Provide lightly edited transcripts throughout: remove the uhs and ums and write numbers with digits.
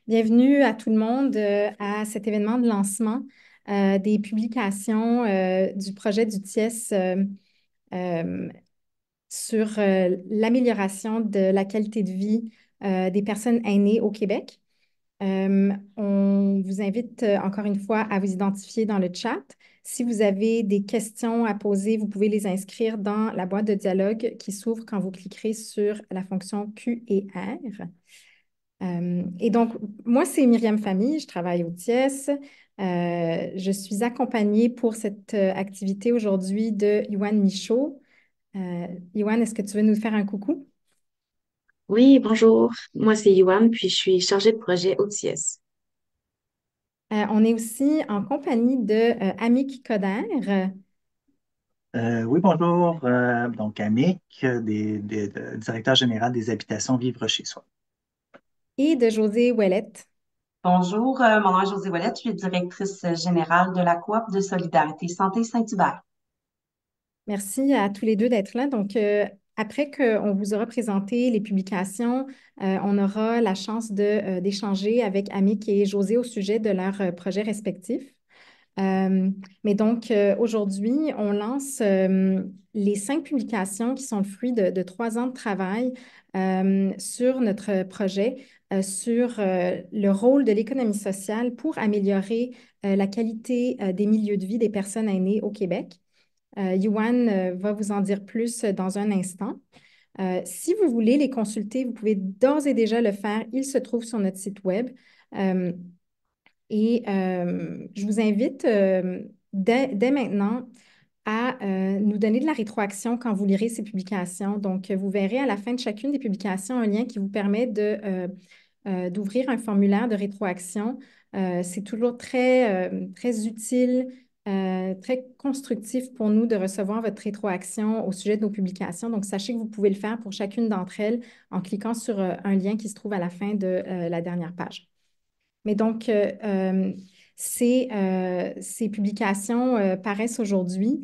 Bienvenue à tout le monde à cet événement de lancement des publications du projet du TIES euh, sur l'amélioration de la qualité de vie des personnes aînées au Québec. On vous invite encore une fois à vous identifier dans le chat. Si vous avez des questions à poser, vous pouvez les inscrire dans la boîte de dialogue qui s'ouvre quand vous cliquerez sur la fonction Q&R. Et donc, moi, c'est Myriam Famille, je travaille au TIES. Je suis accompagnée pour cette activité aujourd'hui de Yoann Michaud. Yoann, est-ce que tu veux nous faire un coucou? Oui, bonjour. Moi, c'est Yoann, puis je suis chargée de projet OTS. On est aussi en compagnie de Annick Coder Oui, bonjour. Donc, Annick, directeur général des habitations Vivre chez soi. et de José Ouellette. Bonjour, mon nom est Josée Ouellette, je suis directrice générale de la Coop de solidarité Santé Saint-Hubert. Merci à tous les deux d'être là. Donc, après qu'on vous aura présenté les publications, on aura la chance d'échanger avec Annick et José au sujet de leurs projets respectifs. Mais donc, aujourd'hui, on lance les 5 publications qui sont le fruit de 3 ans de travail sur notre projet, sur le rôle de l'économie sociale pour améliorer la qualité des milieux de vie des personnes aînées au Québec. Yoann va vous en dire plus dans un instant. Si vous voulez les consulter, vous pouvez d'ores et déjà le faire. Ils se trouvent sur notre site web. Euh, je vous invite dès maintenant à nous donner de la rétroaction quand vous lirez ces publications. Donc, vous verrez à la fin de chacune des publications un lien qui vous permet d'ouvrir un formulaire de rétroaction. C'est toujours très utile, très constructif pour nous de recevoir votre rétroaction au sujet de nos publications. Donc, sachez que vous pouvez le faire pour chacune d'entre elles en cliquant sur un lien qui se trouve à la fin de la dernière page. Mais donc, ces publications paraissent aujourd'hui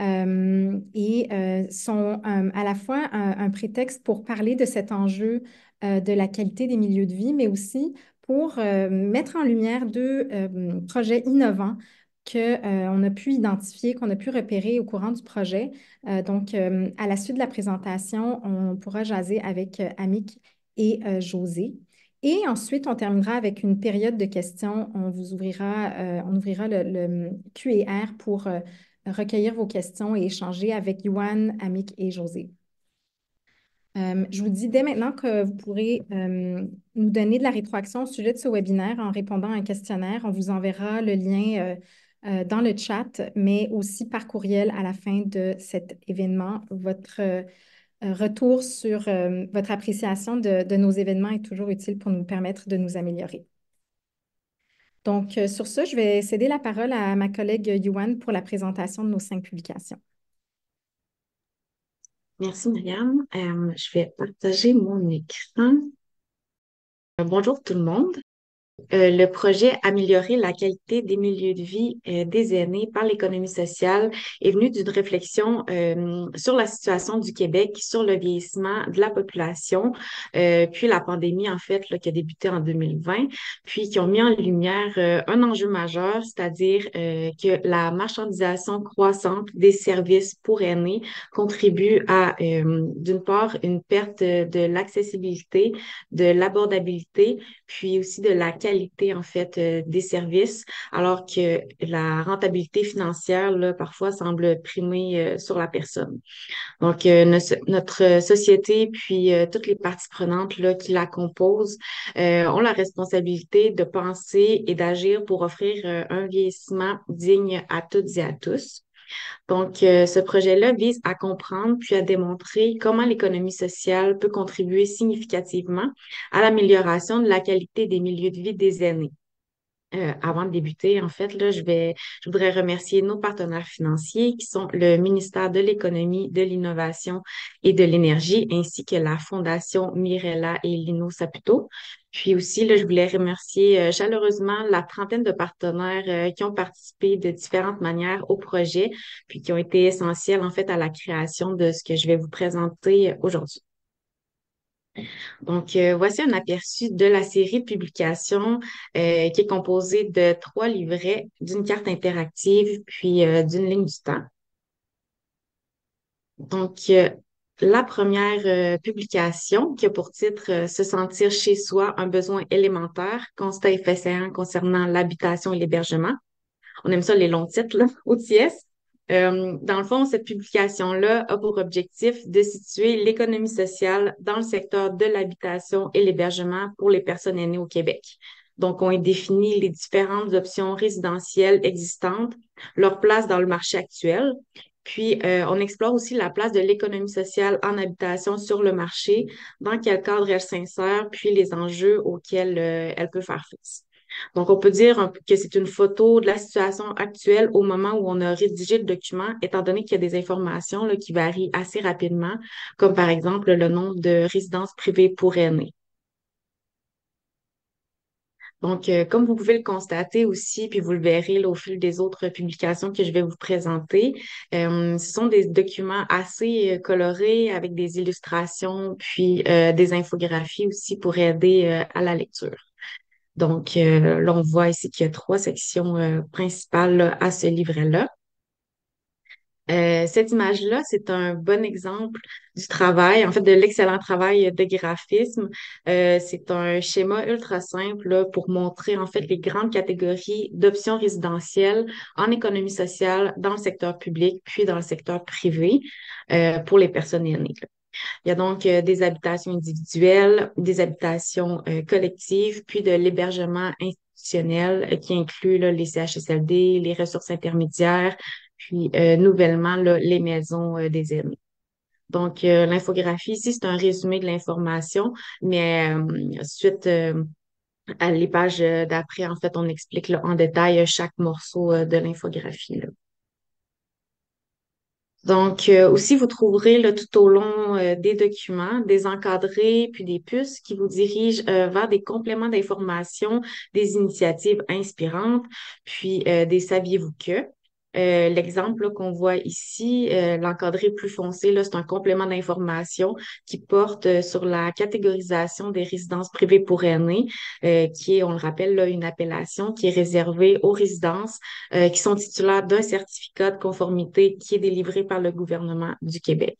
et sont à la fois un prétexte pour parler de cet enjeu de la qualité des milieux de vie, mais aussi pour mettre en lumière 2 projets innovants qu'on a pu identifier, qu'on a pu repérer au courant du projet. Donc, à la suite de la présentation, on pourra jaser avec Annick et José. Et ensuite, on terminera avec une période de questions. On ouvrira le Q&R pour recueillir vos questions et échanger avec Yoann, Amik et José. Je vous dis dès maintenant que vous pourrez nous donner de la rétroaction au sujet de ce webinaire en répondant à un questionnaire. On vous enverra le lien dans le chat, mais aussi par courriel à la fin de cet événement. Votre retour sur votre appréciation de nos événements est toujours utile pour nous permettre de nous améliorer. Donc, sur ce, je vais céder la parole à ma collègue Yuan pour la présentation de nos 5 publications. Merci, Myriam. Je vais partager mon écran. Bonjour tout le monde. Le projet Améliorer la qualité des milieux de vie des aînés par l'économie sociale est venu d'une réflexion sur la situation du Québec, sur le vieillissement de la population, puis la pandémie, en fait, là, qui a débuté en 2020, puis qui ont mis en lumière un enjeu majeur, c'est-à-dire que la marchandisation croissante des services pour aînés contribue à, d'une part, une perte de l'accessibilité, de l'abordabilité, puis aussi de la qualité, en fait, des services, alors que la rentabilité financière, là, parfois, semble primer sur la personne. Donc, notre société, puis toutes les parties prenantes là, qui la composent, ont la responsabilité de penser et d'agir pour offrir un vieillissement digne à toutes et à tous. Donc, ce projet-là vise à comprendre puis à démontrer comment l'économie sociale peut contribuer significativement à l'amélioration de la qualité des milieux de vie des aînés. Avant de débuter, en fait, là, je voudrais remercier nos partenaires financiers qui sont le ministère de l'Économie, de l'Innovation et de l'Énergie, ainsi que la Fondation Mirella et Lino Saputo. Puis aussi, là, je voulais remercier chaleureusement la trentaine de partenaires qui ont participé de différentes manières au projet, puis qui ont été essentiels, en fait, à la création de ce que je vais vous présenter aujourd'hui. Donc, voici un aperçu de la série de publications qui est composée de 3 livrets, d'une carte interactive, puis d'une ligne du temps. Donc, la première publication qui a pour titre Se sentir chez soi, un besoin élémentaire, constat et faits saillants concernant l'habitation et l'hébergement. On aime ça, les longs titres, là, OTS. Dans le fond, cette publication-là a pour objectif de situer l'économie sociale dans le secteur de l'habitation et l'hébergement pour les personnes aînées au Québec. Donc, on y définit les différentes options résidentielles existantes, leur place dans le marché actuel. Puis, on explore aussi la place de l'économie sociale en habitation sur le marché, dans quel cadre elle s'insère, puis les enjeux auxquels elle peut faire face. Donc, on peut dire que c'est une photo de la situation actuelle au moment où on a rédigé le document, étant donné qu'il y a des informations là, qui varient assez rapidement, comme par exemple le nombre de résidences privées pour aînés. Donc, comme vous pouvez le constater aussi, puis vous le verrez là, au fil des autres publications que je vais vous présenter, ce sont des documents assez colorés avec des illustrations, puis des infographies aussi pour aider à la lecture. Donc, là, on voit ici qu'il y a 3 sections principales là, à ce livret-là. Cette image-là, c'est un bon exemple du travail, en fait, de l'excellent travail de graphisme. C'est un schéma ultra simple là, pour montrer, en fait, les grandes catégories d'options résidentielles en économie sociale dans le secteur public, puis dans le secteur privé pour les personnes aînées. Il y a donc des habitations individuelles, des habitations collectives, puis de l'hébergement institutionnel qui inclut là, les CHSLD, les ressources intermédiaires, puis nouvellement là, les maisons des aînés. Donc, l'infographie ici, c'est un résumé de l'information, mais suite à les pages d'après, en fait, on explique là, en détail chaque morceau de l'infographie. Là. Donc, aussi, vous trouverez là, tout au long des documents, des encadrés, puis des puces qui vous dirigent vers des compléments d'information, des initiatives inspirantes, puis des saviez-vous que. L'exemple là, qu'on voit ici, l'encadré plus foncé, là, c'est un complément d'information qui porte sur la catégorisation des résidences privées pour aînés, qui est, on le rappelle, là, une appellation qui est réservée aux résidences qui sont titulaires d'un certificat de conformité qui est délivré par le gouvernement du Québec.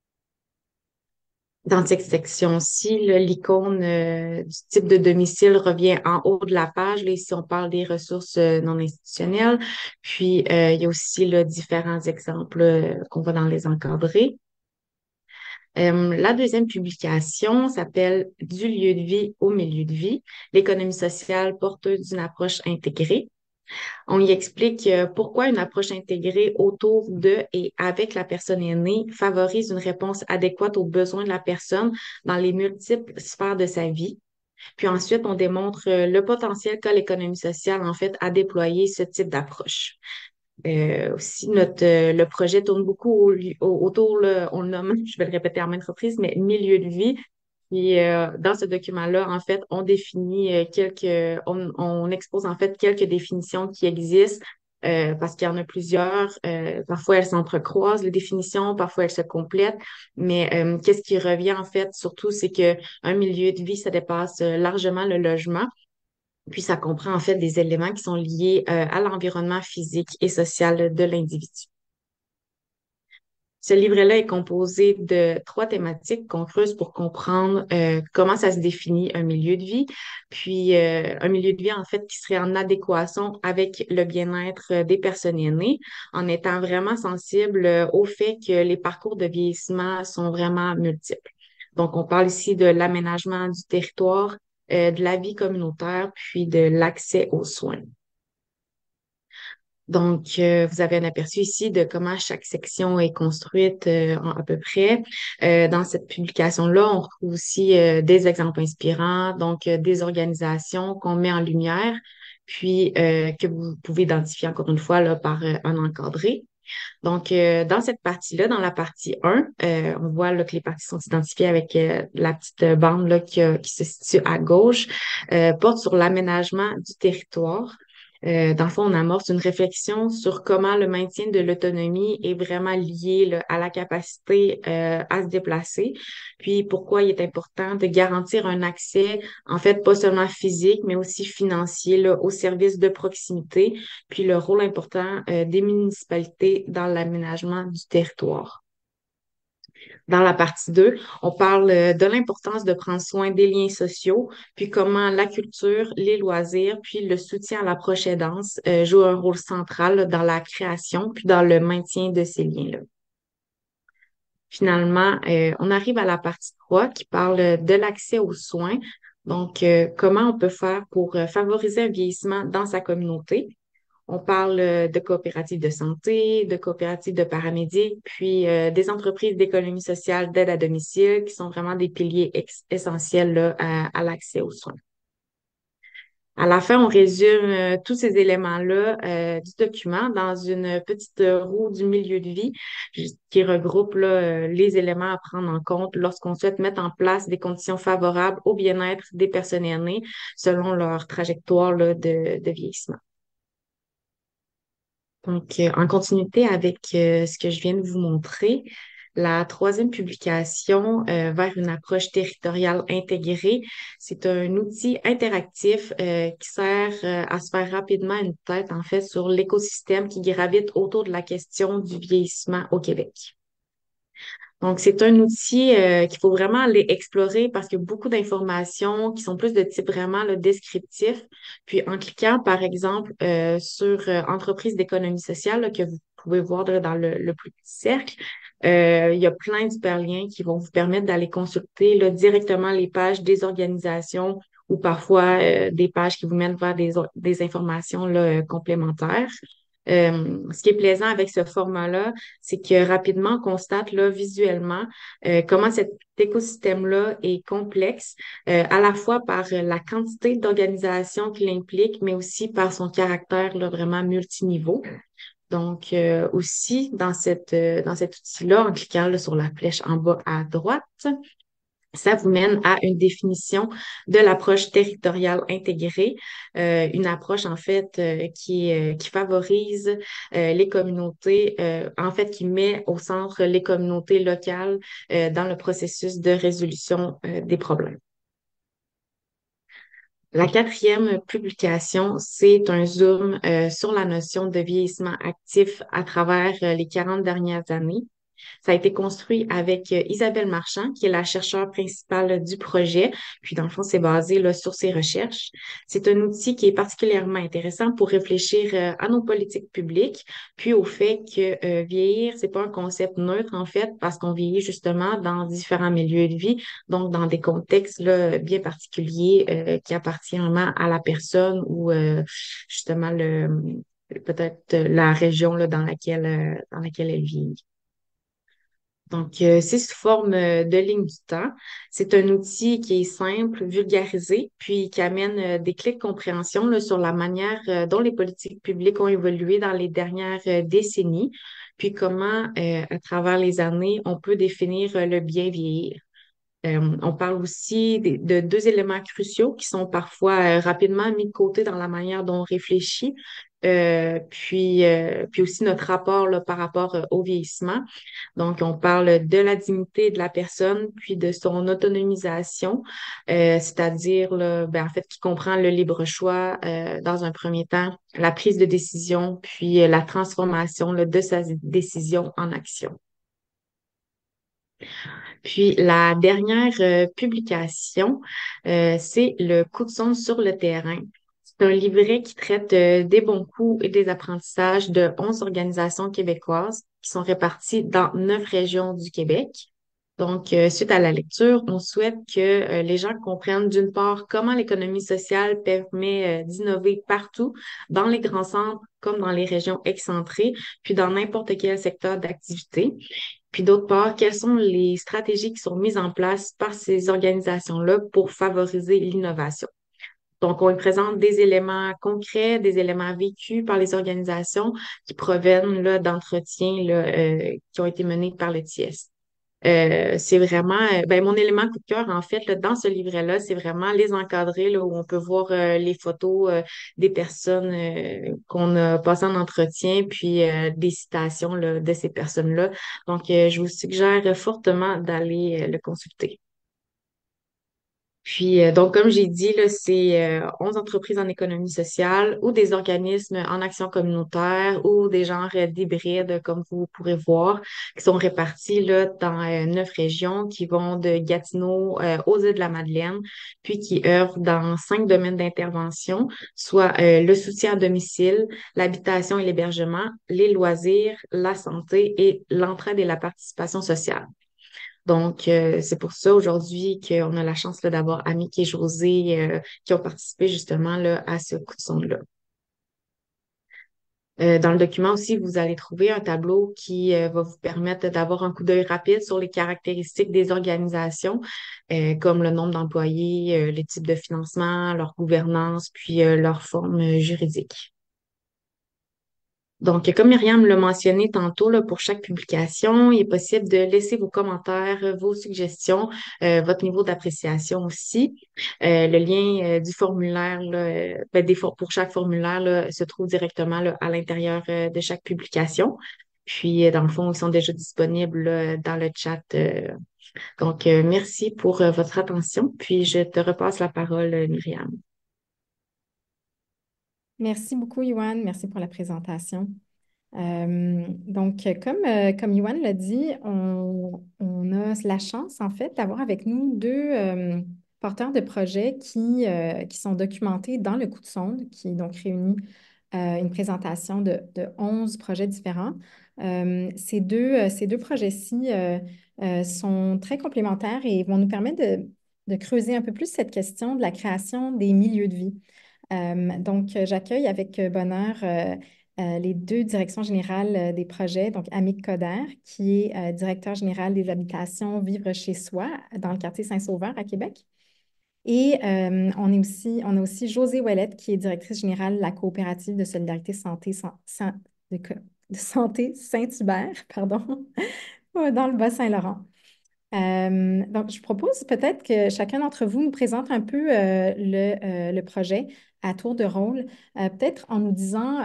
Dans cette section-ci, là, l'icône du type de domicile revient en haut de la page. Là, ici, on parle des ressources non institutionnelles. Puis, il y a aussi là, différents exemples qu'on voit dans les encadrés. La deuxième publication s'appelle Du lieu de vie au milieu de vie, l'économie sociale porteuse d'une approche intégrée. On y explique pourquoi une approche intégrée autour de et avec la personne aînée favorise une réponse adéquate aux besoins de la personne dans les multiples sphères de sa vie. Puis ensuite, on démontre le potentiel qu'a l'économie sociale, en fait, à déployer ce type d'approche. Aussi, le projet tourne beaucoup autour, là, on le nomme, je vais le répéter en maintes reprises, mais milieu de vie. Puis dans ce document-là, en fait, on définit on expose en fait quelques définitions qui existent parce qu'il y en a plusieurs. Parfois, elles s'entrecroisent, les définitions, parfois elles se complètent. Mais qu'est-ce qui revient en fait, surtout, c'est que un milieu de vie, ça dépasse largement le logement. Puis ça comprend en fait des éléments qui sont liés à l'environnement physique et social de l'individu. Ce livret-là est composé de 3 thématiques qu'on creuse pour comprendre comment ça se définit un milieu de vie, puis un milieu de vie en fait qui serait en adéquation avec le bien-être des personnes aînées, en étant vraiment sensible au fait que les parcours de vieillissement sont vraiment multiples. Donc, on parle ici de l'aménagement du territoire, de la vie communautaire, puis de l'accès aux soins. Donc, vous avez un aperçu ici de comment chaque section est construite à peu près. Dans cette publication-là, on retrouve aussi des exemples inspirants, donc des organisations qu'on met en lumière, puis que vous pouvez identifier encore une fois là, par un encadré. Donc, dans cette partie-là, dans la partie 1, on voit là, que les parties sont identifiées avec la petite bande là, qui se situe à gauche, porte sur l'aménagement du territoire. Dans le fond, on amorce une réflexion sur comment le maintien de l'autonomie est vraiment lié là, à la capacité à se déplacer, puis pourquoi il est important de garantir un accès, en fait, pas seulement physique, mais aussi financier là, aux services de proximité, puis le rôle important des municipalités dans l'aménagement du territoire. Dans la partie 2, on parle de l'importance de prendre soin des liens sociaux, puis comment la culture, les loisirs, puis le soutien à la proche aidance jouent un rôle central là, dans la création, puis dans le maintien de ces liens-là. Finalement, on arrive à la partie 3 qui parle de l'accès aux soins. Donc, comment on peut faire pour favoriser un vieillissement dans sa communauté. On parle de coopératives de santé, de coopératives de paramédics, puis des entreprises d'économie sociale d'aide à domicile qui sont vraiment des piliers essentiels là, à l'accès aux soins. À la fin, on résume tous ces éléments-là du document dans une petite roue du milieu de vie qui regroupe là, les éléments à prendre en compte lorsqu'on souhaite mettre en place des conditions favorables au bien-être des personnes aînées selon leur trajectoire là, de vieillissement. Donc, en continuité avec ce que je viens de vous montrer, la troisième publication vers une approche territoriale intégrée, c'est un outil interactif qui sert à se faire rapidement une tête, en fait, sur l'écosystème qui gravite autour de la question du vieillissement au Québec. Donc, c'est un outil qu'il faut vraiment aller explorer parce qu'il y a beaucoup d'informations qui sont plus de type vraiment là, descriptif. Puis, en cliquant, par exemple, sur entreprise d'économie sociale là, que vous pouvez voir là, dans le plus petit cercle, il y a plein d'hyperliens qui vont vous permettre d'aller consulter là, directement les pages des organisations ou parfois des pages qui vous mènent vers des informations là, complémentaires. Ce qui est plaisant avec ce format-là, c'est que rapidement, on constate là, visuellement comment cet écosystème-là est complexe, à la fois par la quantité d'organisations qu'il implique, mais aussi par son caractère là, vraiment multiniveau. Donc, aussi, dans cet outil-là, en cliquant là, sur la flèche en bas à droite, ça vous mène à une définition de l'approche territoriale intégrée, une approche en fait qui favorise les communautés, en fait qui met au centre les communautés locales dans le processus de résolution des problèmes. La quatrième publication, c'est un zoom sur la notion de vieillissement actif à travers les 40 dernières années. Ça a été construit avec Isabelle Marchand, qui est la chercheure principale du projet. Puis, dans le fond, c'est basé là, sur ses recherches. C'est un outil qui est particulièrement intéressant pour réfléchir à nos politiques publiques, puis au fait que vieillir, c'est pas un concept neutre, en fait, parce qu'on vieillit justement dans différents milieux de vie, donc dans des contextes là, bien particuliers qui appartiennent vraiment à la personne ou justement peut-être la région là, dans laquelle elle vit. Donc, c'est sous forme de ligne du temps. C'est un outil qui est simple, vulgarisé, puis qui amène des clés de compréhension là, sur la manière dont les politiques publiques ont évolué dans les dernières décennies, puis comment, à travers les années, on peut définir le bien vieillir. On parle aussi de deux éléments cruciaux qui sont parfois rapidement mis de côté dans la manière dont on réfléchit, puis aussi notre rapport là, par rapport au vieillissement. Donc, on parle de la dignité de la personne, puis de son autonomisation, c'est-à-dire là, ben, en fait, qui comprend le libre choix dans un premier temps, la prise de décision, puis la transformation là, de sa décision en action. Puis la dernière publication, c'est le coup de sonde sur le terrain. C'est un livret qui traite des bons coups et des apprentissages de 11 organisations québécoises qui sont réparties dans 9 régions du Québec. Donc, suite à la lecture, on souhaite que les gens comprennent d'une part comment l'économie sociale permet d'innover partout, dans les grands centres comme dans les régions excentrées, puis dans n'importe quel secteur d'activité. Puis d'autre part, quelles sont les stratégies qui sont mises en place par ces organisations-là pour favoriser l'innovation. Donc, on y présente des éléments concrets, des éléments vécus par les organisations qui proviennent là, d'entretiens là, qui ont été menés par le TIES. C'est vraiment ben, mon élément coup de cœur, en fait, là, dans ce livret-là, c'est vraiment les encadrés là, où on peut voir les photos des personnes qu'on a passées en entretien, puis des citations là, de ces personnes-là. Donc, je vous suggère fortement d'aller le consulter. Puis, donc, comme j'ai dit, là, c'est 11 entreprises en économie sociale ou des organismes en action communautaire ou des genres d'hybrides, comme vous pourrez voir, qui sont répartis là, dans 9 régions qui vont de Gatineau aux îles de la Madeleine, puis qui œuvrent dans 5 domaines d'intervention, soit le soutien à domicile, l'habitation et l'hébergement, les loisirs, la santé et l'entraide et la participation sociale. Donc, c'est pour ça aujourd'hui qu'on a la chance là, d'avoir Annick et José qui ont participé justement là, à ce coup de sonde-là. Dans le document aussi, vous allez trouver un tableau qui va vous permettre d'avoir un coup d'œil rapide sur les caractéristiques des organisations, comme le nombre d'employés, les types de financement, leur gouvernance, puis leur forme juridique. Donc, comme Myriam l'a mentionné tantôt, là, pour chaque publication, il est possible de laisser vos commentaires, vos suggestions, votre niveau d'appréciation aussi. Le lien du formulaire, là, ben, pour chaque formulaire, là, se trouve directement là, à l'intérieur de chaque publication. Puis, dans le fond, ils sont déjà disponibles là, dans le chat. Donc, merci pour votre attention. Puis, je te repasse la parole, Myriam. Merci beaucoup, Yohan. Merci pour la présentation. Comme Yohan l'a dit, on a la chance, en fait, d'avoir avec nous deux porteurs de projets qui sont documentés dans le coup de sonde, qui donc réunit une présentation de 11 projets différents. Ces deux projets-ci sont très complémentaires et vont nous permettre de creuser un peu plus cette question de la création des milieux de vie. J'accueille avec bonheur les deux directions générales des projets, donc Amic Coder, qui est directeur général des habitations Vivre chez soi dans le quartier Saint-Sauveur à Québec. Et on a aussi Josée Ouellette, qui est directrice générale de la coopérative de solidarité santé, de santé Saint-Hubert, pardon, dans le Bas-Saint-Laurent. Je propose peut-être que chacun d'entre vous nous présente un peu le projet à tour de rôle, peut-être en nous disant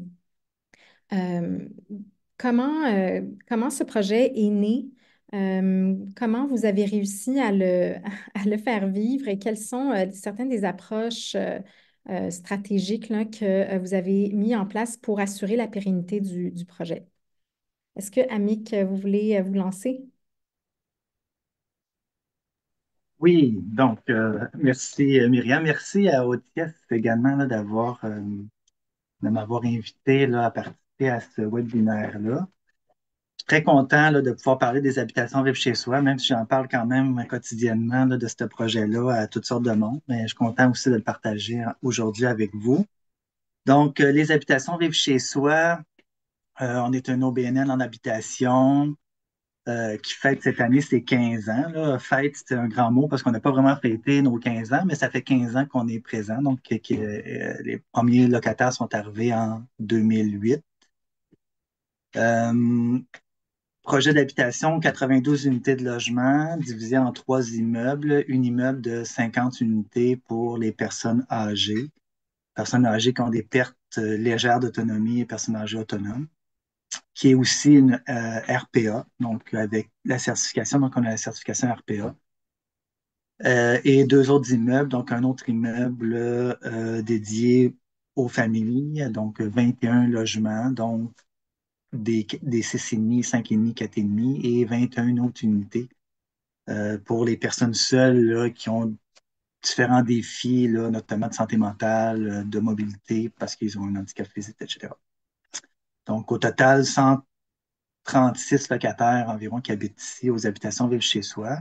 euh, comment ce projet est né, comment vous avez réussi à le faire vivre et quelles sont certaines des approches stratégiques là, que vous avez mis en place pour assurer la pérennité du projet. Est-ce que, Amic, vous voulez vous lancer? Oui, donc merci Myriam. Merci à Otis également là, de m'avoir invité là, à participer à ce webinaire-là. Je suis très content là, de pouvoir parler des habitations vivre chez soi, même si j'en parle quand même quotidiennement là, de ce projet-là à toutes sortes de monde, mais je suis content aussi de le partager aujourd'hui avec vous. Donc, les habitations vivre chez soi, on est un OBNL en habitation qui fête cette année ses 15 ans. Là. Fête, c'est un grand mot parce qu'on n'a pas vraiment fêté nos 15 ans, mais ça fait 15 ans qu'on est présent. Donc, les premiers locataires sont arrivés en 2008. Euh, Projet d'habitation, 92 unités de logement divisé en 3 immeubles. Un immeuble de 50 unités pour les personnes âgées qui ont des pertes légères d'autonomie et personnes âgées autonomes, qui est aussi une RPA, donc avec la certification, donc on a la certification RPA. Et 2 autres immeubles, donc un autre immeuble dédié aux familles, donc 21 logements, donc des 6,5, 5,5, 4,5 et 21 autres unités pour les personnes seules là, qui ont différents défis, là, notamment de santé mentale, de mobilité, parce qu'ils ont un handicap physique, etc. Donc, au total, 136 locataires environ qui habitent ici aux habitations Vivre chez soi.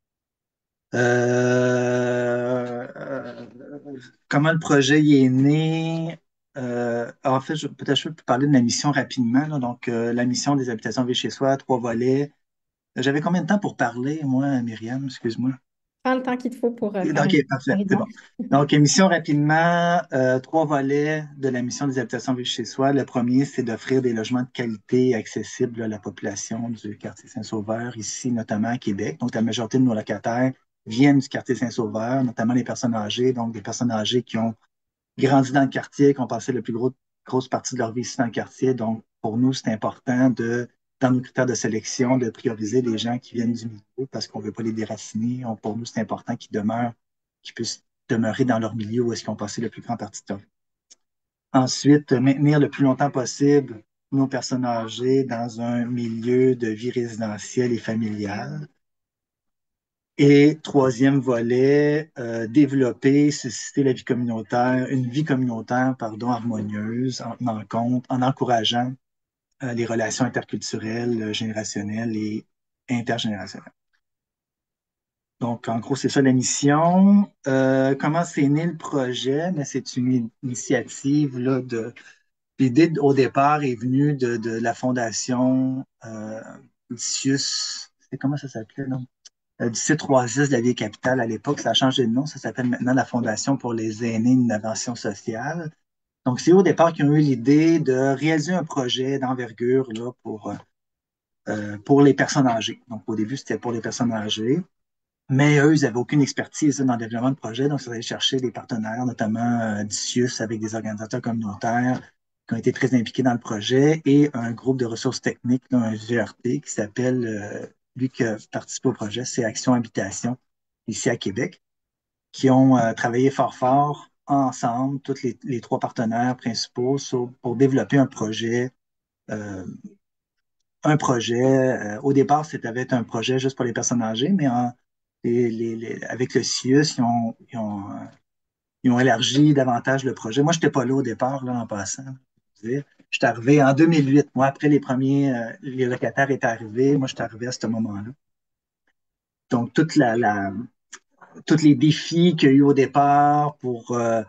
Euh, Comment le projet y est né? En fait, peut-être je peux parler de la mission rapidement. Là. Donc, la mission des habitations Vivre chez soi, 3 volets. J'avais combien de temps pour parler, moi, Myriam? Excuse-moi. Prends le temps qu'il te faut pour faire un OK, parfait, c'est bon. pari. Donc, mission rapidement, trois volets de la mission des habitations vivre chez soi. Le premier, c'est d'offrir des logements de qualité et accessibles à la population du quartier Saint-Sauveur, ici notamment à Québec. Donc, la majorité de nos locataires viennent du quartier Saint-Sauveur, notamment les personnes âgées, donc des personnes âgées qui ont grandi dans le quartier, qui ont passé la plus grosse partie de leur vie ici dans le quartier. Donc, pour nous, c'est important dans nos critères de sélection, de prioriser les gens qui viennent du milieu parce qu'on ne veut pas les déraciner. Pour nous, c'est important qu'ils puissent demeurer dans leur milieu où est-ce qu'ils ont passé la plus grande partie de leur vie. Ensuite, maintenir le plus longtemps possible nos personnes âgées dans un milieu de vie résidentielle et familiale. Et troisième volet, développer, susciter la vie communautaire, une vie communautaire, pardon, harmonieuse, en encourageant les relations interculturelles, générationnelles et intergénérationnelles. Donc, en gros, c'est ça la mission. Comment c'est né le projet? Mais c'est une initiative là, l'idée au départ est venue de la fondation Lucius. C'est comment ça s'appelait, non? Du C3S de la vieille capitale à l'époque. Ça a changé de nom. Ça s'appelle maintenant la Fondation pour les aînés d'innovation sociale. Donc, c'est eux, au départ qui ont eu l'idée de réaliser un projet d'envergure là, pour les personnes âgées. Donc, au début, c'était pour les personnes âgées. Mais eux, ils n'avaient aucune expertise dans le développement de projet. Donc, ils allaient chercher des partenaires, notamment Dicius, avec des organisateurs communautaires qui ont été très impliqués dans le projet, et un groupe de ressources techniques, là, un GRT, qui s'appelle, lui qui a participé au projet, c'est Action Habitation, ici à Québec, qui ont travaillé fort ensemble, tous les trois partenaires principaux, pour développer euh, un projet. Au départ, c'était avec un projet juste pour les personnes âgées, mais avec le CIUS, ils ont élargi davantage le projet. Moi, je n'étais pas là au départ, là, en passant. Je suis arrivé en 2008. Moi, après les locataires étaient arrivés. Moi, je suis arrivé à ce moment-là. Donc, tous les défis qu'il y a eu au départ pour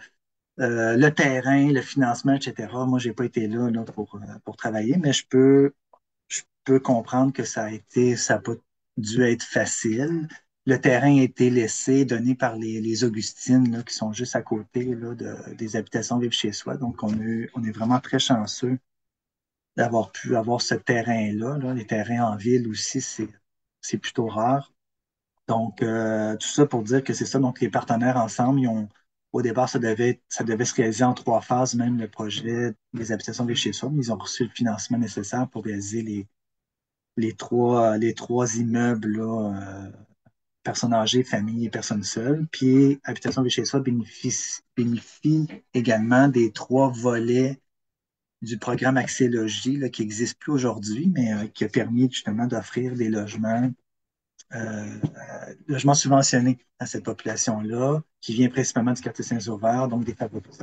le terrain, le financement, etc. Moi, je n'ai pas été là, pour travailler, mais je peux comprendre que ça n'a pas dû être facile. Le terrain a été laissé, donné par les Augustines, là, qui sont juste à côté là, des habitations vivre chez soi. Donc, on est vraiment très chanceux d'avoir pu avoir ce terrain-là. Là. Les terrains en ville aussi, c'est plutôt rare. Donc, tout ça pour dire que c'est ça. Donc, les partenaires ensemble, au départ, ça devait se réaliser en trois phases, même le projet des habitations vivre chez soi. Mais ils ont reçu le financement nécessaire pour réaliser les trois immeubles, là, personnes âgées, familles et personnes seules. Puis Habitation de chez soi bénéficie également des trois volets du programme Accès Logis, là, qui n'existe plus aujourd'hui, mais qui a permis justement d'offrir des logements subventionnés à cette population-là, qui vient principalement du quartier Saint-Sauveur, donc des favorisés.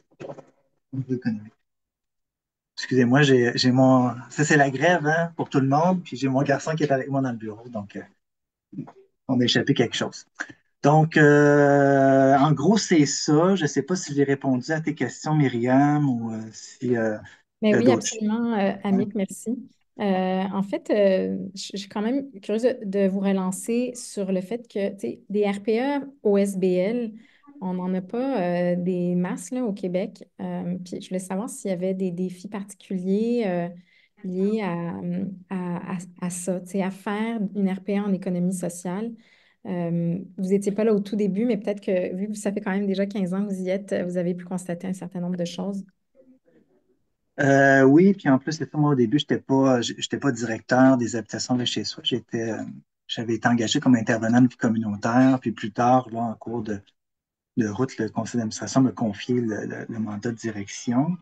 Excusez-moi, j'ai mon. Ça, c'est la grève, hein, pour tout le monde. Puis j'ai mon garçon qui est avec moi dans le bureau. Donc, on a échappé quelque chose. Donc, en gros, c'est ça. Je ne sais pas si j'ai répondu à tes questions, Myriam, ou si Mais tu as oui, d'autres. absolument, Annick, merci. En fait, je suis quand même curieuse de vous relancer sur le fait que, tu sais, des RPA OSBL, on n'en a pas des masses là, au Québec. Puis je voulais savoir s'il y avait des défis particuliers liés à ça, tu sais, à faire une RPA en économie sociale. Vous n'étiez pas là au tout début, mais peut-être que, vu que ça fait quand même déjà 15 ans que vous y êtes, vous avez pu constater un certain nombre de choses. Oui, puis en plus, c'est ça, moi, au début, j'étais pas directeur des habitations de chez soi. J'avais été engagé comme intervenant de vie communautaire, puis plus tard, là, en cours de route, le conseil d'administration m'a confié le mandat de direction.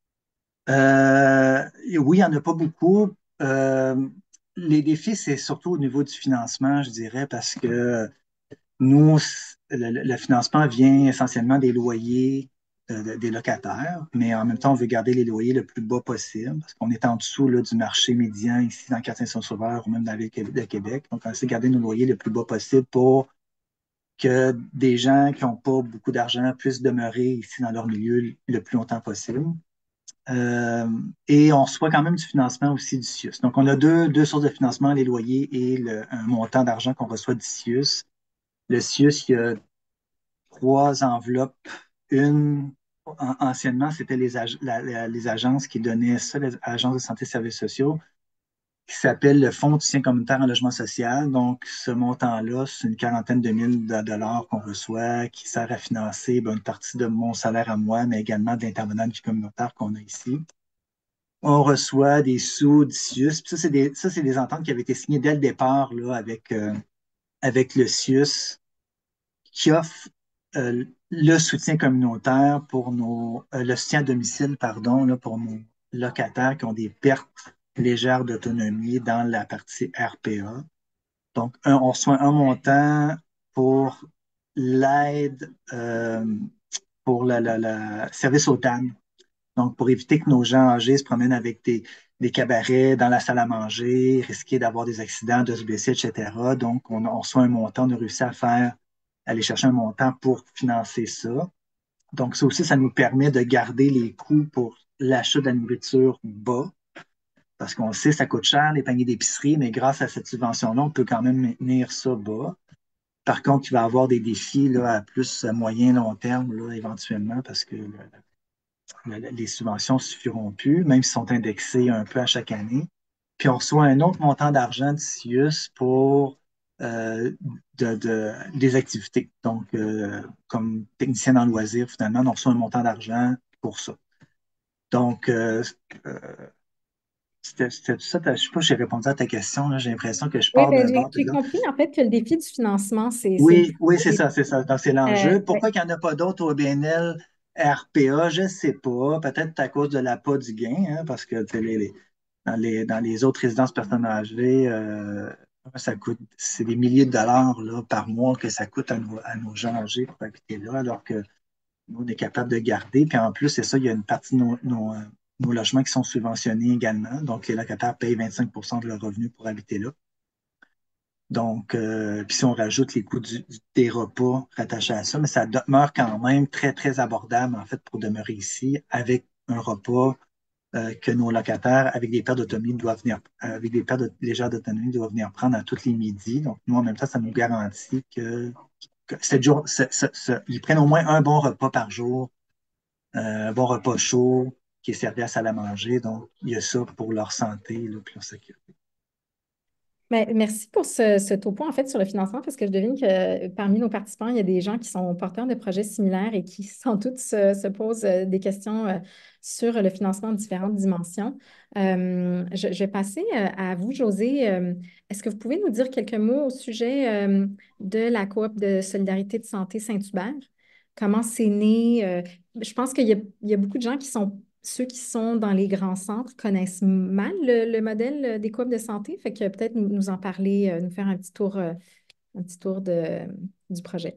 Oui, il n'y en a pas beaucoup. Euh, les défis, c'est surtout au niveau du financement, je dirais, parce que nous, le financement vient essentiellement des loyers des locataires, mais en même temps, on veut garder les loyers le plus bas possible, parce qu'on est en dessous là, du marché médian ici dans le quartier Saint-Sauveur ou même dans la ville de Québec. Donc, on essaie de garder nos loyers le plus bas possible pour que des gens qui n'ont pas beaucoup d'argent puissent demeurer ici dans leur milieu le plus longtemps possible. Euh, et on reçoit quand même du financement aussi du CIUS. Donc, on a deux sources de financement, les loyers et un montant d'argent qu'on reçoit du CIUS. Le CIUS, il y a 3 enveloppes. Une, anciennement, c'était les agences qui donnaient ça, les agences de santé et services sociaux, qui s'appelle le Fonds de soutien communautaire en logement social. Donc, ce montant-là, c'est une quarantaine de mille de dollars qu'on reçoit, qui sert à financer une partie de mon salaire à moi, mais également d'intervenants de vie communautaire qu'on a ici. On reçoit des sous du CIUS. Puis ça, c'est des ententes qui avaient été signées dès le départ là, avec le CIUS, qui offre le soutien communautaire pour le soutien à domicile, pardon, là, pour nos locataires qui ont des pertes légères d'autonomie dans la partie RPA. Donc, on reçoit un montant pour l'aide pour la service aux dames. Donc, pour éviter que nos gens âgés se promènent avec des cabarets dans la salle à manger, risquer d'avoir des accidents, de se blesser, etc. Donc, on reçoit un montant, on a réussi aller chercher un montant pour financer ça. Donc, ça aussi, ça nous permet de garder les coûts pour l'achat de la nourriture bas, parce qu'on sait que ça coûte cher, les paniers d'épicerie, mais grâce à cette subvention-là, on peut quand même maintenir ça bas. Par contre, il va y avoir des défis là, à plus à moyen long terme, là, éventuellement, parce que les subventions ne suffiront plus, même s'ils sont indexés un peu à chaque année. Puis on reçoit un autre montant d'argent de CIUS pour euh, des activités. Donc, comme technicien en loisirs, finalement, on reçoit un montant d'argent pour ça. Donc, c'était tout ça. Je ne sais pas si j'ai répondu à ta question. Là. J'ai l'impression que je Oui, pars ben, d'un bord. j'ai compris en fait que le défi du financement, c'est Oui, oui, c'est ça, c'est ça. Donc, c'est l'enjeu. ouais. Pourquoi il n'y en a pas d'autres au BNL RPA? Je ne sais pas. Peut-être à cause de l'appât du gain, hein, parce que dans les autres résidences personnes âgées, ça coûte, c'est des milliers de dollars là, par mois que ça coûte à nos gens âgés pour habiter là, alors que nous, on est capable de garder. Puis en plus, c'est ça, il y a une partie de nos logements qui sont subventionnés également. Donc, les locataires payent 25 de leurs revenus pour habiter là. Donc, puis si on rajoute les coûts des repas rattachés à ça, mais ça demeure quand même très, très abordable, en fait, pour demeurer ici avec un repas que nos locataires, avec des pertes d'autonomie, doivent venir, avec des pertes légères d'autonomie, doivent venir prendre à tous les midis. Donc, nous, en même temps, ça nous garantit que 7 jours, ils prennent au moins un bon repas par jour, un bon repas chaud qui est servi à salle à manger. Donc, il y a ça pour leur santé, là, pour leur sécurité. Ben, merci pour ce topo en fait sur le financement parce que je devine que parmi nos participants, il y a des gens qui sont porteurs de projets similaires et qui sans doute se posent des questions sur le financement en différentes dimensions. Je vais passer à vous, José. Est-ce que vous pouvez nous dire quelques mots au sujet de la coop de solidarité de santé Saint-Hubert? Comment c'est né? Je pense il y a beaucoup de gens qui sont ceux qui sont dans les grands centres connaissent mal le modèle des coopes de santé, fait que peut-être nous en parler, nous faire un petit tour du projet.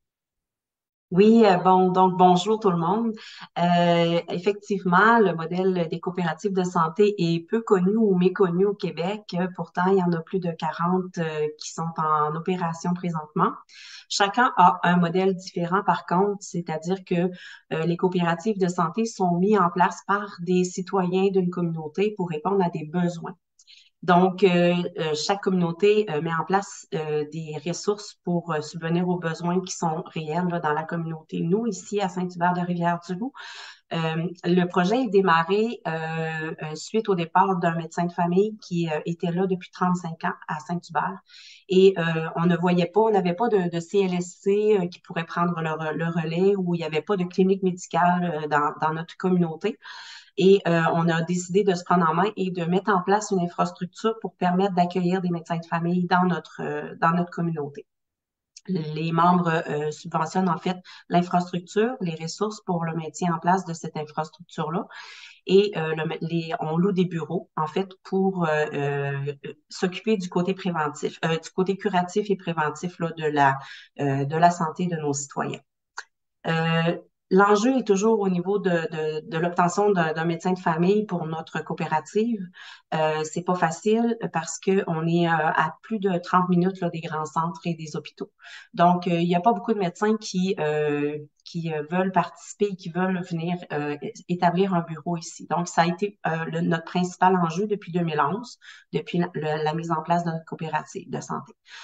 Oui, bon, donc bonjour tout le monde. Effectivement, le modèle des coopératives de santé est peu connu ou méconnu au Québec. Pourtant, il y en a plus de 40 qui sont en opération présentement. Chacun a un modèle différent par contre, c'est-à-dire que les coopératives de santé sont mises en place par des citoyens d'une communauté pour répondre à des besoins. Donc, chaque communauté met en place des ressources pour subvenir aux besoins qui sont réels là, dans la communauté. Nous, ici, à Saint-Hubert de Rivière-du-Loup, le projet est démarré suite au départ d'un médecin de famille qui était là depuis 35 ans à Saint-Hubert. Et on ne voyait pas, on n'avait pas de CLSC qui pourrait prendre le relais ou il n'y avait pas de clinique médicale dans notre communauté. Et on a décidé de se prendre en main et de mettre en place une infrastructure pour permettre d'accueillir des médecins de famille dans notre communauté. Les membres subventionnent en fait l'infrastructure, les ressources pour le maintien en place de cette infrastructure-là. Et on loue des bureaux, en fait, pour s'occuper du côté préventif, du côté curatif et préventif là, de la santé de nos citoyens. L'enjeu est toujours au niveau de l'obtention d'un médecin de famille pour notre coopérative. C'est pas facile parce que on est à plus de 30 minutes là, des grands centres et des hôpitaux. Donc, il n'y a pas beaucoup de médecins qui veulent participer et qui veulent venir établir un bureau ici. Donc, ça a été notre principal enjeu depuis 2011, depuis la mise en place de notre coopérative de santé.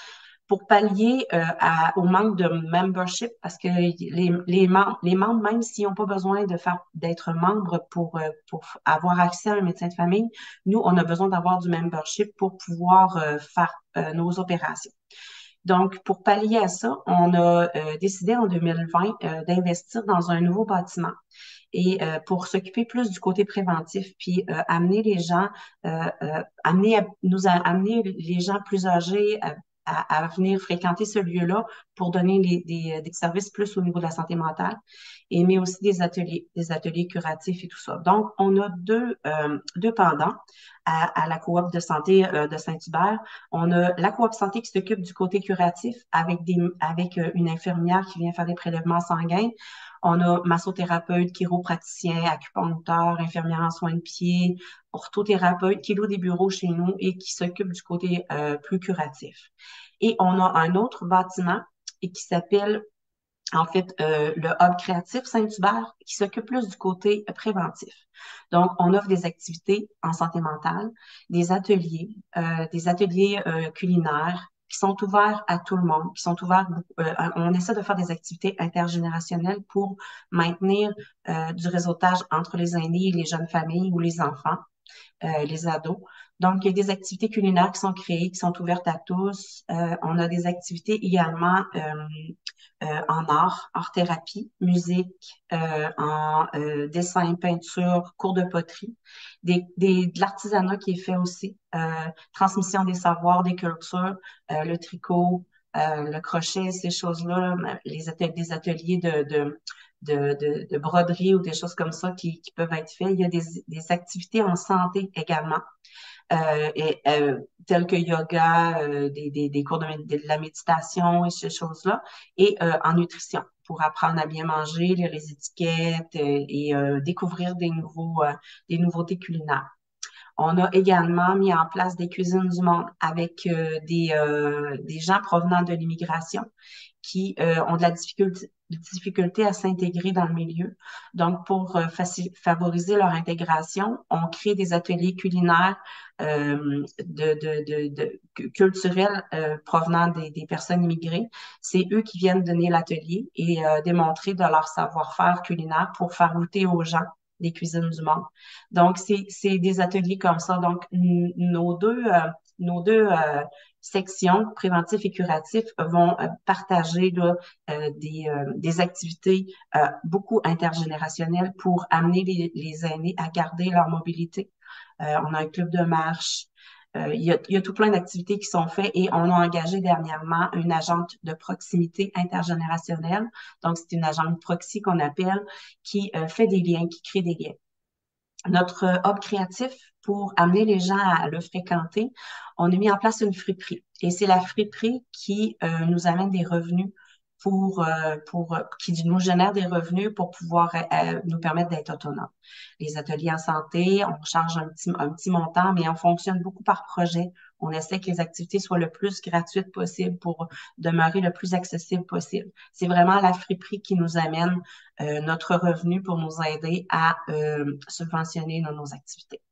pour pallier au manque de membership, parce que les membres, même s'ils n'ont pas besoin d'être membres pour avoir accès à un médecin de famille, nous, on a besoin d'avoir du membership pour pouvoir faire nos opérations. Donc, pour pallier à ça, on a décidé en 2020 d'investir dans un nouveau bâtiment et pour s'occuper plus du côté préventif, puis amener les gens, amener les gens plus âgés à venir fréquenter ce lieu-là pour donner des services plus au niveau de la santé mentale, mais aussi des ateliers curatifs et tout ça. Donc, on a deux pendants à la coop de santé de Saint-Hubert. On a la coop santé qui s'occupe du côté curatif avec une infirmière qui vient faire des prélèvements sanguins. On a massothérapeute, chiropraticien, acupuncteur, infirmière en soins de pied, orthothérapeute qui loue des bureaux chez nous et qui s'occupe du côté plus curatif. Et on a un autre bâtiment et qui s'appelle en fait le Hub créatif Saint-Hubert qui s'occupe plus du côté préventif. Donc, on offre des activités en santé mentale, des ateliers culinaires qui sont ouverts à tout le monde, qui sont ouverts, on essaie de faire des activités intergénérationnelles pour maintenir du réseautage entre les aînés et les jeunes familles ou les enfants, les ados. Donc, il y a des activités culinaires qui sont créées, qui sont ouvertes à tous. On a des activités également en art-thérapie, musique, en dessin, peinture, cours de poterie, de l'artisanat qui est fait aussi, transmission des savoirs, des cultures, le tricot, le crochet, ces choses-là, des ateliers de broderie ou des choses comme ça qui peuvent être faits. Il y a des activités en santé également. Tels que yoga, des cours de la méditation et ces choses-là, et en nutrition pour apprendre à bien manger, lire les étiquettes et découvrir des nouveautés culinaires. On a également mis en place des cuisines du monde avec des gens provenant de l'immigration qui ont de la difficulté à s'intégrer dans le milieu. Donc, pour favoriser leur intégration, on crée des ateliers culinaires culturels provenant des personnes immigrées. C'est eux qui viennent donner l'atelier et démontrer de leur savoir-faire culinaire pour faire goûter aux gens des cuisines du monde. Donc, c'est des ateliers comme ça. Donc, nos deux sections, préventif et curatif, vont partager là, des activités beaucoup intergénérationnelles pour amener les aînés à garder leur mobilité. On a un club de marche. Il y a tout plein d'activités qui sont faites et on a engagé dernièrement une agente de proximité intergénérationnelle. Donc, c'est une agente proxy qu'on appelle qui fait des liens, qui crée des liens. Notre hub créatif, pour amener les gens à le fréquenter, on a mis en place une friperie. Et c'est la friperie qui nous amène des revenus qui nous génère des revenus pour pouvoir nous permettre d'être autonomes. Les ateliers en santé, on charge un petit montant, mais on fonctionne beaucoup par projet. On essaie que les activités soient le plus gratuites possible pour demeurer le plus accessible possible. C'est vraiment la friperie qui nous amène notre revenu pour nous aider à subventionner nos activités.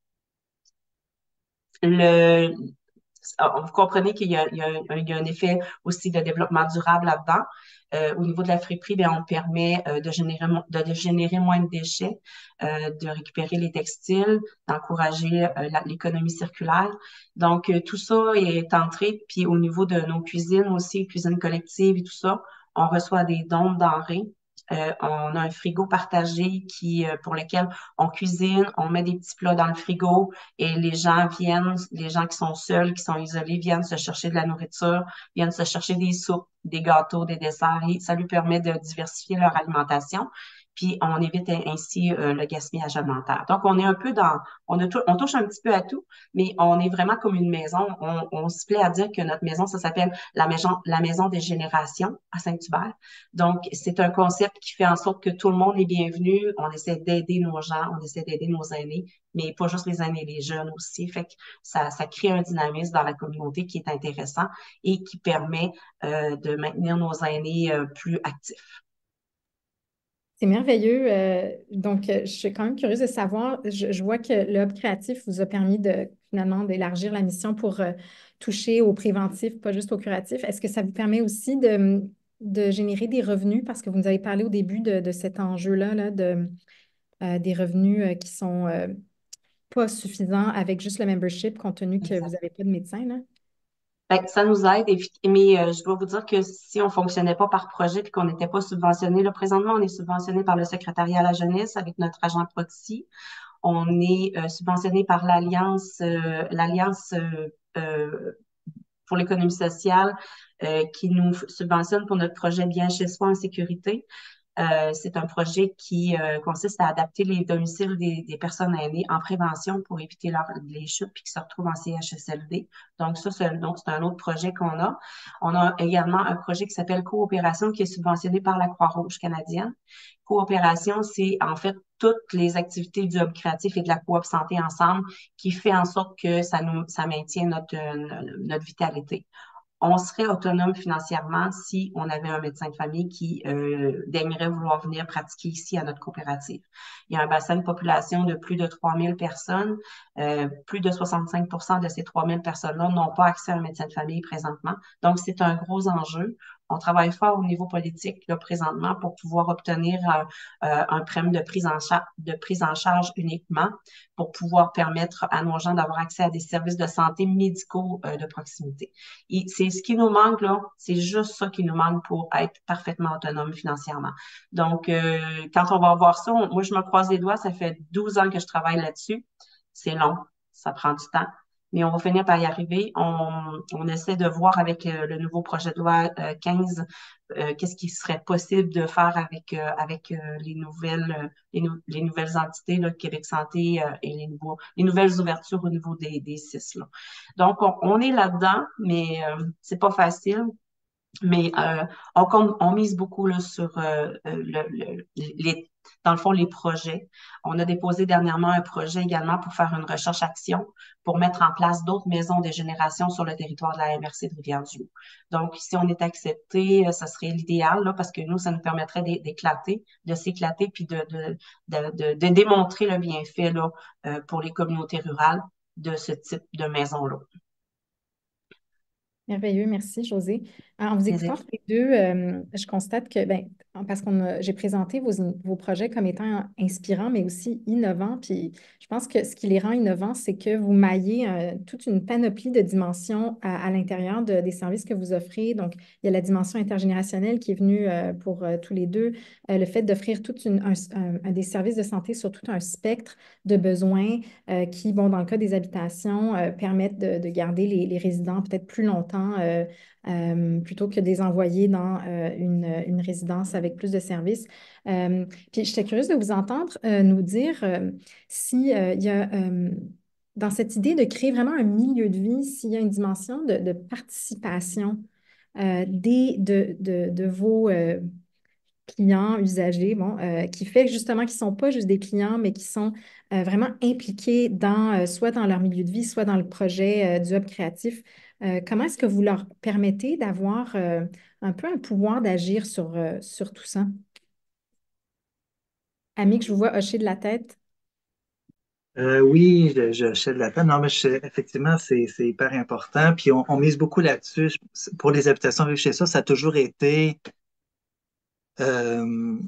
Vous comprenez qu'il y a un effet aussi de développement durable là-dedans. Au niveau de la friperie, bien, on permet de générer moins de déchets, de récupérer les textiles, d'encourager l'économie circulaire. Donc, tout ça est entré. Puis au niveau de nos cuisines aussi, cuisines collectives et tout ça, on reçoit des dons de denrées. On a un frigo partagé pour lequel on cuisine, on met des petits plats dans le frigo et les gens qui sont seuls, qui sont isolés, viennent se chercher de la nourriture, viennent se chercher des soupes, des gâteaux, des desserts et ça lui permet de diversifier leur alimentation. Puis on évite ainsi le gaspillage alimentaire. Donc, on est un peu on touche un petit peu à tout, mais on est vraiment comme une maison. On se plaît à dire que notre maison, ça s'appelle la maison des générations à Saint-Hubert. Donc, c'est un concept qui fait en sorte que tout le monde est bienvenu. On essaie d'aider nos gens, on essaie d'aider nos aînés, mais pas juste les aînés, les jeunes aussi. Fait que ça crée un dynamisme dans la communauté qui est intéressant et qui permet de maintenir nos aînés plus actifs. C'est merveilleux. Je suis quand même curieuse de savoir. Je vois que le Hub créatif vous a permis de finalement d'élargir la mission pour toucher au préventif, pas juste au curatif. Est-ce que ça vous permet aussi de générer des revenus? Parce que vous nous avez parlé au début de cet enjeu-là, là, des revenus qui sont pas suffisants avec juste le membership, compte tenu que vous n'avez pas de médecin, là. Fait que ça nous aide, mais je dois vous dire que si on fonctionnait pas par projet puis qu'on n'était pas subventionné, là, présentement, on est subventionné par le secrétariat à la jeunesse avec notre agent Proxy. On est subventionné par l'Alliance pour l'économie sociale qui nous subventionne pour notre projet Bien chez soi en sécurité. C'est un projet qui consiste à adapter les domiciles des personnes aînées en prévention pour éviter les chutes puis qui se retrouvent en CHSLD. Donc, c'est un autre projet qu'on a. On a également un projet qui s'appelle Coopération qui est subventionné par la Croix-Rouge canadienne. Coopération, c'est en fait toutes les activités du Hub créatif et de la coop santé ensemble qui fait en sorte que ça maintient notre vitalité. On serait autonome financièrement si on avait un médecin de famille qui daignerait vouloir venir pratiquer ici à notre coopérative. Il y a un bassin de population de plus de 3000 personnes. Plus de 65% de ces 3000 personnes-là n'ont pas accès à un médecin de famille présentement. Donc, c'est un gros enjeu. On travaille fort au niveau politique là, présentement pour pouvoir obtenir un prême de prise en charge uniquement pour pouvoir permettre à nos gens d'avoir accès à des services de santé médicaux de proximité. C'est ce qui nous manque, là. C'est juste ça qui nous manque pour être parfaitement autonome financièrement. Donc, quand on va voir ça, moi, je me croise les doigts. Ça fait 12 ans que je travaille là-dessus. C'est long. Ça prend du temps. Mais on va finir par y arriver. On essaie de voir avec le nouveau projet de loi 15 qu'est-ce qui serait possible de faire avec les nouvelles entités, là, Québec Santé et les nouvelles ouvertures au niveau des CIS. Là. Donc, on est là-dedans, mais c'est pas facile. Mais on mise beaucoup là, sur dans le fond, les projets. On a déposé dernièrement un projet également pour faire une recherche-action pour mettre en place d'autres maisons de génération sur le territoire de la MRC de Rivière-du-Loup. Donc, si on est accepté, ça serait l'idéal là, parce que nous, ça nous permettrait de s'éclater puis de démontrer le bienfait là, pour les communautés rurales de ce type de maison-là. Merveilleux, merci Josée. En vous écoutant tous les deux, je constate que, ben, parce j'ai présenté vos projets comme étant inspirants, mais aussi innovants. Puis je pense que ce qui les rend innovants, c'est que vous maillez toute une panoplie de dimensions à l'intérieur des services que vous offrez. Donc, il y a la dimension intergénérationnelle qui est venue pour tous les deux, le fait d'offrir des services de santé sur tout un spectre de besoins qui, bon, dans le cas des habitations, permettent de garder les résidents peut-être plus longtemps plutôt que de les envoyer dans une résidence avec plus de services. Puis j'étais curieuse de vous entendre nous dire si il y a dans cette idée de créer vraiment un milieu de vie, s'il y a une dimension de participation de vos clients, usagers, bon, qui fait justement qu'ils ne sont pas juste des clients, mais qui sont vraiment impliqués soit dans leur milieu de vie, soit dans le projet du Hub créatif. Comment est-ce que vous leur permettez d'avoir un peu un pouvoir d'agir sur tout ça? Annick, je vous vois hocher de la tête. Oui, je chède la peine. Non, mais effectivement, c'est hyper important. Puis on mise beaucoup là-dessus. Pour les habitations vivre chez soi, ça a toujours été euh,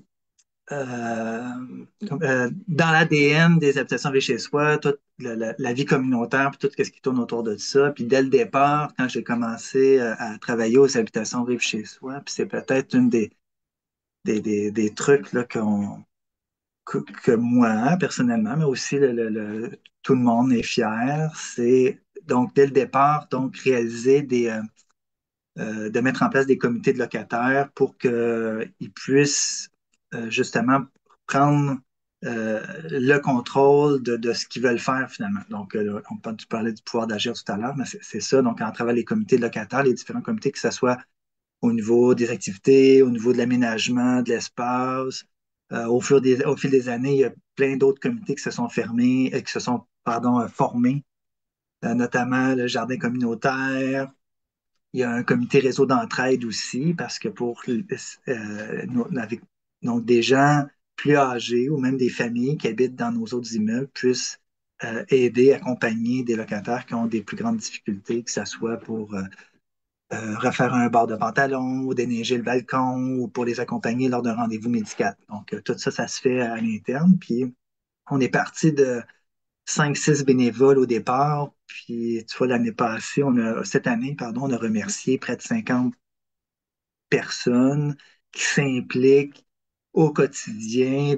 dans l'ADN des habitations vivre chez soi, toute la vie communautaire, puis tout ce qui tourne autour de ça. Puis dès le départ, quand j'ai commencé à travailler aux habitations vivre chez soi, puis c'est peut-être une des trucs là, que moi, personnellement, mais aussi tout le monde est fier, c'est donc dès le départ, donc réaliser de mettre en place des comités de locataires pour qu'ils puissent justement prendre le contrôle de ce qu'ils veulent faire finalement. Donc, tu parlais du pouvoir d'agir tout à l'heure, mais c'est ça. Donc, en travaillant les comités de locataires, les différents comités, que ce soit au niveau des activités, au niveau de l'aménagement, de l'espace. Au fil des années, il y a plein d'autres comités qui se sont formés, notamment le jardin communautaire. Il y a un comité réseau d'entraide aussi, parce que avec donc des gens plus âgés ou même des familles qui habitent dans nos autres immeubles puissent aider, accompagner des locataires qui ont des plus grandes difficultés, que ce soit pour refaire un bord de pantalon ou déneiger le balcon ou pour les accompagner lors d'un rendez-vous médical. Donc, tout ça, ça se fait à l'interne. Puis, on est parti de 5, 6 bénévoles au départ. Puis, tu vois, cette année, pardon, on a remercié près de 50 personnes qui s'impliquent au quotidien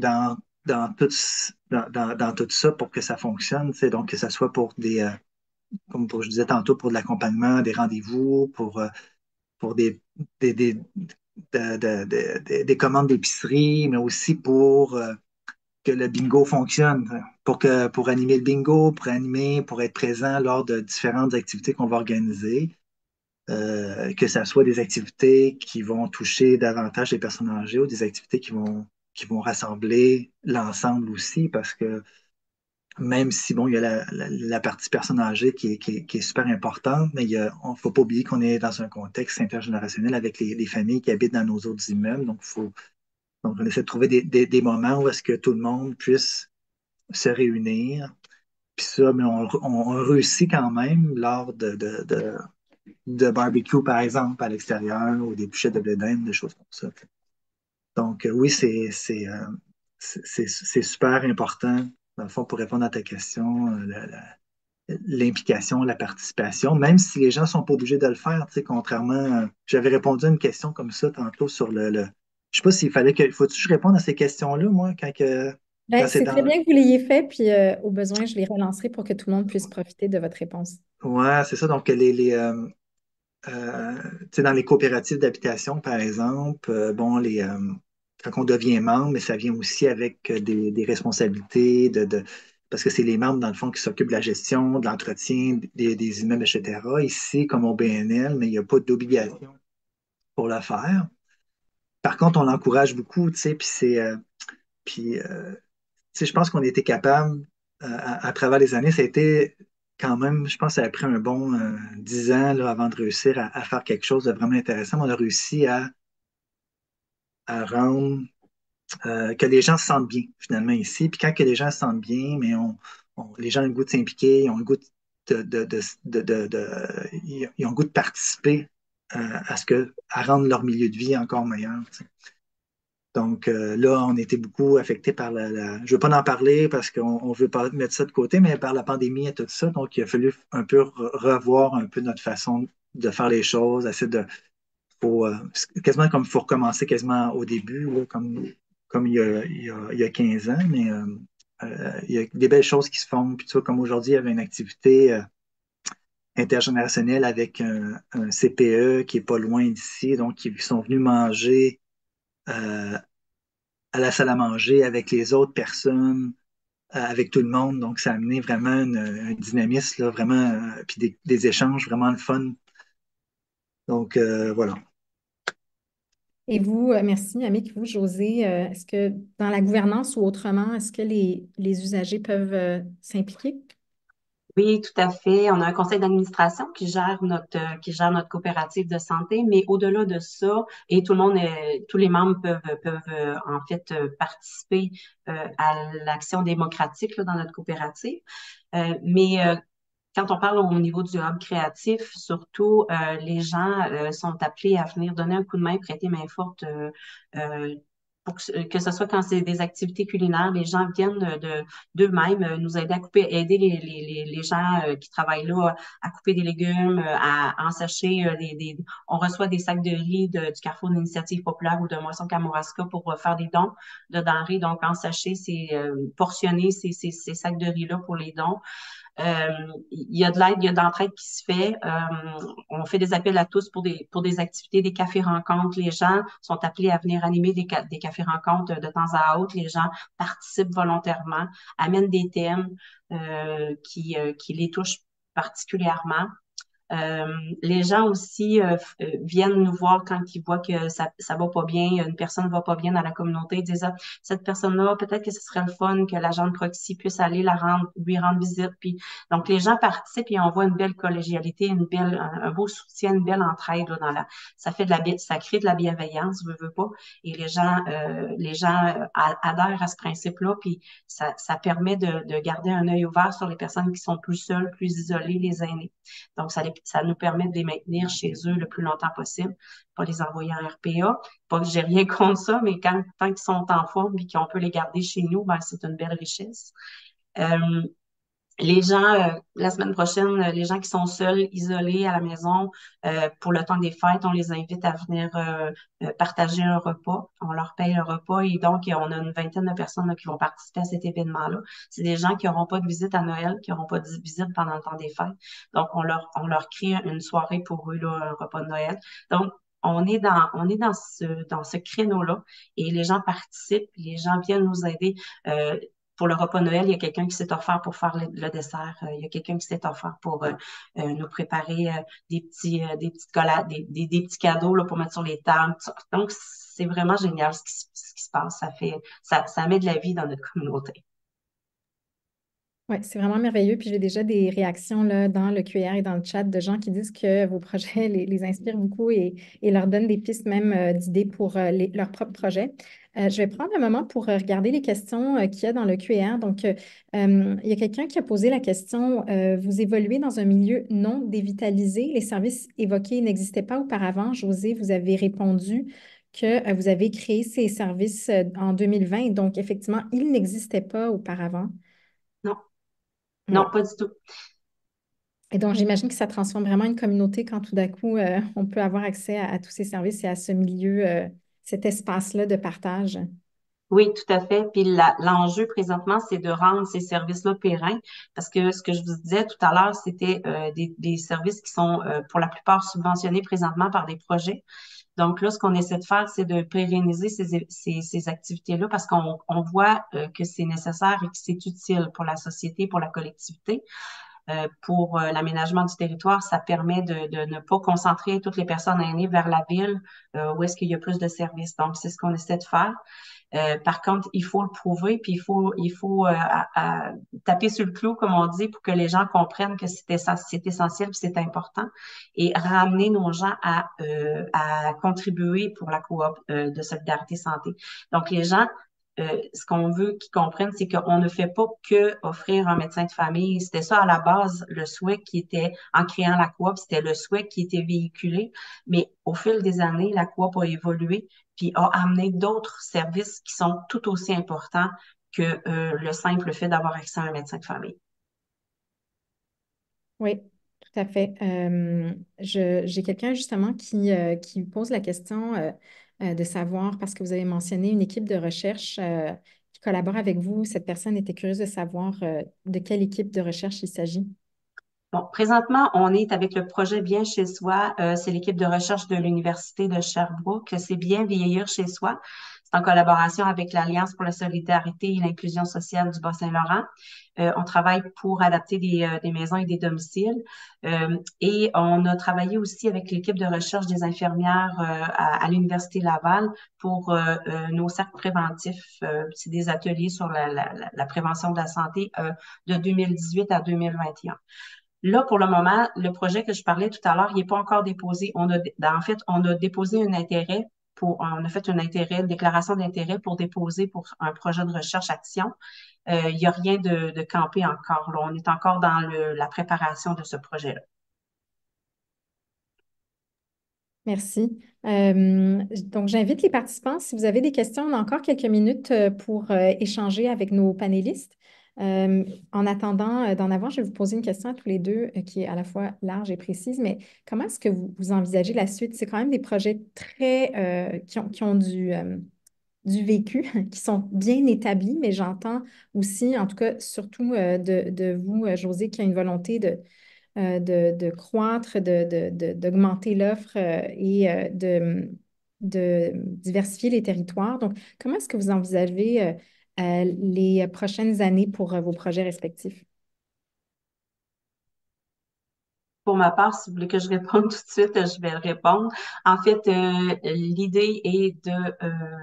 dans tout ça pour que ça fonctionne. Donc, que ce soit pour comme je disais tantôt, pour de l'accompagnement, des rendez-vous, pour des, des, des commandes d'épicerie, mais aussi pour que le bingo fonctionne, pour animer le bingo, pour être présent lors de différentes activités qu'on va organiser, que ce soit des activités qui vont toucher davantage les personnes âgées ou des activités qui vont rassembler l'ensemble aussi, parce que même si, bon, il y a la partie personnes âgées qui est super importante, mais il ne faut pas oublier qu'on est dans un contexte intergénérationnel avec les familles qui habitent dans nos autres immeubles. Donc on essaie de trouver des moments où est-ce que tout le monde puisse se réunir. Puis ça, mais on réussit quand même lors de barbecue, par exemple, à l'extérieur, ou des bouchées de blé d'Inde, des choses comme ça. Donc, oui, c'est super important, dans le fond, pour répondre à ta question, l'implication, la participation, même si les gens ne sont pas obligés de le faire, tu sais, contrairement. J'avais répondu à une question comme ça tantôt sur le. Je sais pas s'il fallait que. Faut-tu que je réponde à ces questions-là, moi, quand Ben, c'est c'est très dans. bien que vous l'ayez fait, puis au besoin, je les relancerai pour que tout le monde puisse profiter de votre réponse. Ouais, c'est ça. Donc, tu sais, dans les coopératives d'habitation, par exemple, bon, quand on devient membre, mais ça vient aussi avec des responsabilités parce que c'est les membres, dans le fond, qui s'occupent de la gestion, de l'entretien des immeubles, etc. Ici, comme au BNL, mais il n'y a pas d'obligation pour le faire. Par contre, on l'encourage beaucoup, tu sais, puis tu sais, je pense qu'on a été capable, à travers les années, ça a été quand même, je pense que ça a pris un bon 10 ans là, avant de réussir à faire quelque chose de vraiment intéressant. On a réussi à rendre que les gens se sentent bien, finalement, ici. Puis quand que les gens se sentent bien, mais les gens ont le goût de s'impliquer, ils ont le goût ils ont le goût de participer à rendre leur milieu de vie encore meilleur. Tu sais. Donc là, on était beaucoup affectés par je ne veux pas en parler parce qu'on ne veut pas mettre ça de côté, mais par la pandémie et tout ça. Donc, il a fallu un peu revoir un peu notre façon de faire les choses, essayer c'est quasiment comme il faut recommencer quasiment au début, là, comme il y a 15 ans, mais il y a des belles choses qui se font. Puis tu vois, comme aujourd'hui, il y avait une activité intergénérationnelle avec un CPE qui est pas loin d'ici, donc ils sont venus manger euh, à la salle à manger avec les autres personnes, avec tout le monde. Donc, ça a amené vraiment un dynamisme, là, vraiment, puis des échanges vraiment le fun. Donc, voilà. Et vous, merci, Amick, vous, José, est-ce que dans la gouvernance ou autrement, est-ce que les usagers peuvent s'impliquer? Oui, tout à fait. On a un conseil d'administration qui gère notre coopérative de santé, mais au-delà de ça, et tout le monde, tous les membres peuvent en fait participer à l'action démocratique là, dans notre coopérative. Mais quand on parle au niveau du hub créatif, surtout, les gens sont appelés à venir donner un coup de main, prêter main forte euh, pour que ce soit quand c'est des activités culinaires, les gens viennent d'eux-mêmes nous aider à couper, aider les gens qui travaillent là à couper des légumes, à ensécher on reçoit des sacs de riz du Carrefour d'Initiative Populaire ou de Moisson Kamouraska pour faire des dons de denrées. Donc, ensécher, portionner ces sacs de riz-là pour les dons. Il y a de l'aide, il y a d'entraide qui se fait. On fait des appels à tous pour des activités, des cafés-rencontres. Les gens sont appelés à venir animer des cafés-rencontres de temps à autre. Les gens participent volontairement, amènent des thèmes qui les touchent particulièrement. Euh, les gens aussi viennent nous voir quand ils voient que ça va pas bien, une personne va pas bien dans la communauté. Ils disent, ah, cette personne-là, peut-être que ce serait le fun que l'agent de proxy puisse aller lui rendre visite. Puis, donc, les gens participent et on voit une belle collégialité, un beau soutien, une belle entraide là, ça fait ça crée de la bienveillance, veux pas. Et les gens adhèrent à ce principe-là, puis ça permet de garder un œil ouvert sur les personnes qui sont plus seules, plus isolées, les aînés. Donc, ça nous permet de les maintenir chez eux le plus longtemps possible, pas les envoyer en RPA. Pas que j'ai rien contre ça, mais tant qu'ils sont en forme et qu'on peut les garder chez nous, ben, c'est une belle richesse. Euh, les gens, la semaine prochaine, les gens qui sont seuls, isolés à la maison, pour le temps des fêtes, on les invite à venir partager un repas. On leur paye un repas et donc, on a une vingtaine de personnes là, qui vont participer à cet événement-là. C'est des gens qui n'auront pas de visite à Noël, qui n'auront pas de visite pendant le temps des fêtes. Donc, on leur crée une soirée pour eux, là, un repas de Noël. Donc, on est dans ce créneau-là et les gens participent, les gens viennent nous aider. Pour le repas Noël, il y a quelqu'un qui s'est offert pour faire le dessert. Il y a quelqu'un qui s'est offert pour nous préparer des petites collades, des petits cadeaux là, pour mettre sur les tables. Donc, c'est vraiment génial ce qui se passe. Ça met de la vie dans notre communauté. Oui, c'est vraiment merveilleux. Puis j'ai déjà des réactions là, dans le QR et dans le chat de gens qui disent que vos projets les inspirent beaucoup et leur donnent des pistes même d'idées pour leurs propres projets. Je vais prendre un moment pour regarder les questions qu'il y a dans le QR. Donc, il y a quelqu'un qui a posé la question, vous évoluez dans un milieu non dévitalisé. Les services évoqués n'existaient pas auparavant. José, vous avez répondu que vous avez créé ces services en 2020. Donc, effectivement, ils n'existaient pas auparavant. Non, non, Oui. pas du tout. Et donc, j'imagine que ça transforme vraiment une communauté quand tout d'un coup, on peut avoir accès à tous ces services et à ce milieu, cet espace-là de partage. Oui, tout à fait. Puis l'enjeu présentement, c'est de rendre ces services-là pérennes parce que ce que je vous disais tout à l'heure, c'était des services qui sont pour la plupart subventionnés présentement par des projets. Donc là, ce qu'on essaie de faire, c'est de pérenniser ces activités-là parce on voit que c'est nécessaire et que c'est utile pour la société, pour la collectivité. Pour l'aménagement du territoire, ça permet de ne pas concentrer toutes les personnes aînées vers la ville où est-ce qu'il y a plus de services. Donc, c'est ce qu'on essaie de faire. Par contre, il faut le prouver, puis il faut taper sur le clou, comme on dit, pour que les gens comprennent que c'est essentiel, puis c'est important, et ramener nos gens à contribuer pour la coop de solidarité santé. Donc, les gens, ce qu'on veut qu'ils comprennent, c'est qu'on ne fait pas que offrir un médecin de famille. C'était ça à la base, le souhait qui était, en créant la coop, c'était le souhait qui était véhiculé. Mais au fil des années, la coop a évolué puis a amené d'autres services qui sont tout aussi importants que le simple fait d'avoir accès à un médecin de famille. Oui, tout à fait. J'ai quelqu'un justement qui pose la question de savoir, parce que vous avez mentionné une équipe de recherche qui collabore avec vous. Cette personne était curieuse de savoir de quelle équipe de recherche il s'agit. Bon, présentement, on est avec le projet Bien chez soi. C'est l'équipe de recherche de l'Université de Sherbrooke. C'est Bien vieillir chez soi. C'est en collaboration avec l'Alliance pour la solidarité et l'inclusion sociale du Bas-Saint-Laurent. On travaille pour adapter des maisons et des domiciles. Et on a travaillé aussi avec l'équipe de recherche des infirmières à l'Université Laval pour nos cercles préventifs. C'est des ateliers sur la prévention de la santé de 2018 à 2021. Là, pour le moment, le projet que je parlais tout à l'heure, il n'est pas encore déposé. En fait, on a déposé un intérêt on a fait un intérêt, une déclaration d'intérêt pour déposer pour un projet de recherche-action. Il n'y a rien de campé encore. Là. On est encore dans la préparation de ce projet-là. Merci. Donc, j'invite les participants, si vous avez des questions, on a encore quelques minutes pour échanger avec nos panélistes. En attendant d'en avoir, je vais vous poser une question à tous les deux qui est à la fois large et précise, mais comment est-ce que vous envisagez la suite? C'est quand même des projets qui ont du vécu, qui sont bien établis, mais j'entends aussi, en tout cas, surtout de vous, José, qui a une volonté de croître, d'augmenter l'offre et de diversifier les territoires. Donc, comment est-ce que vous envisagez les prochaines années pour vos projets respectifs? Pour ma part, si vous voulez que je réponde tout de suite, je vais répondre. En fait, l'idée est de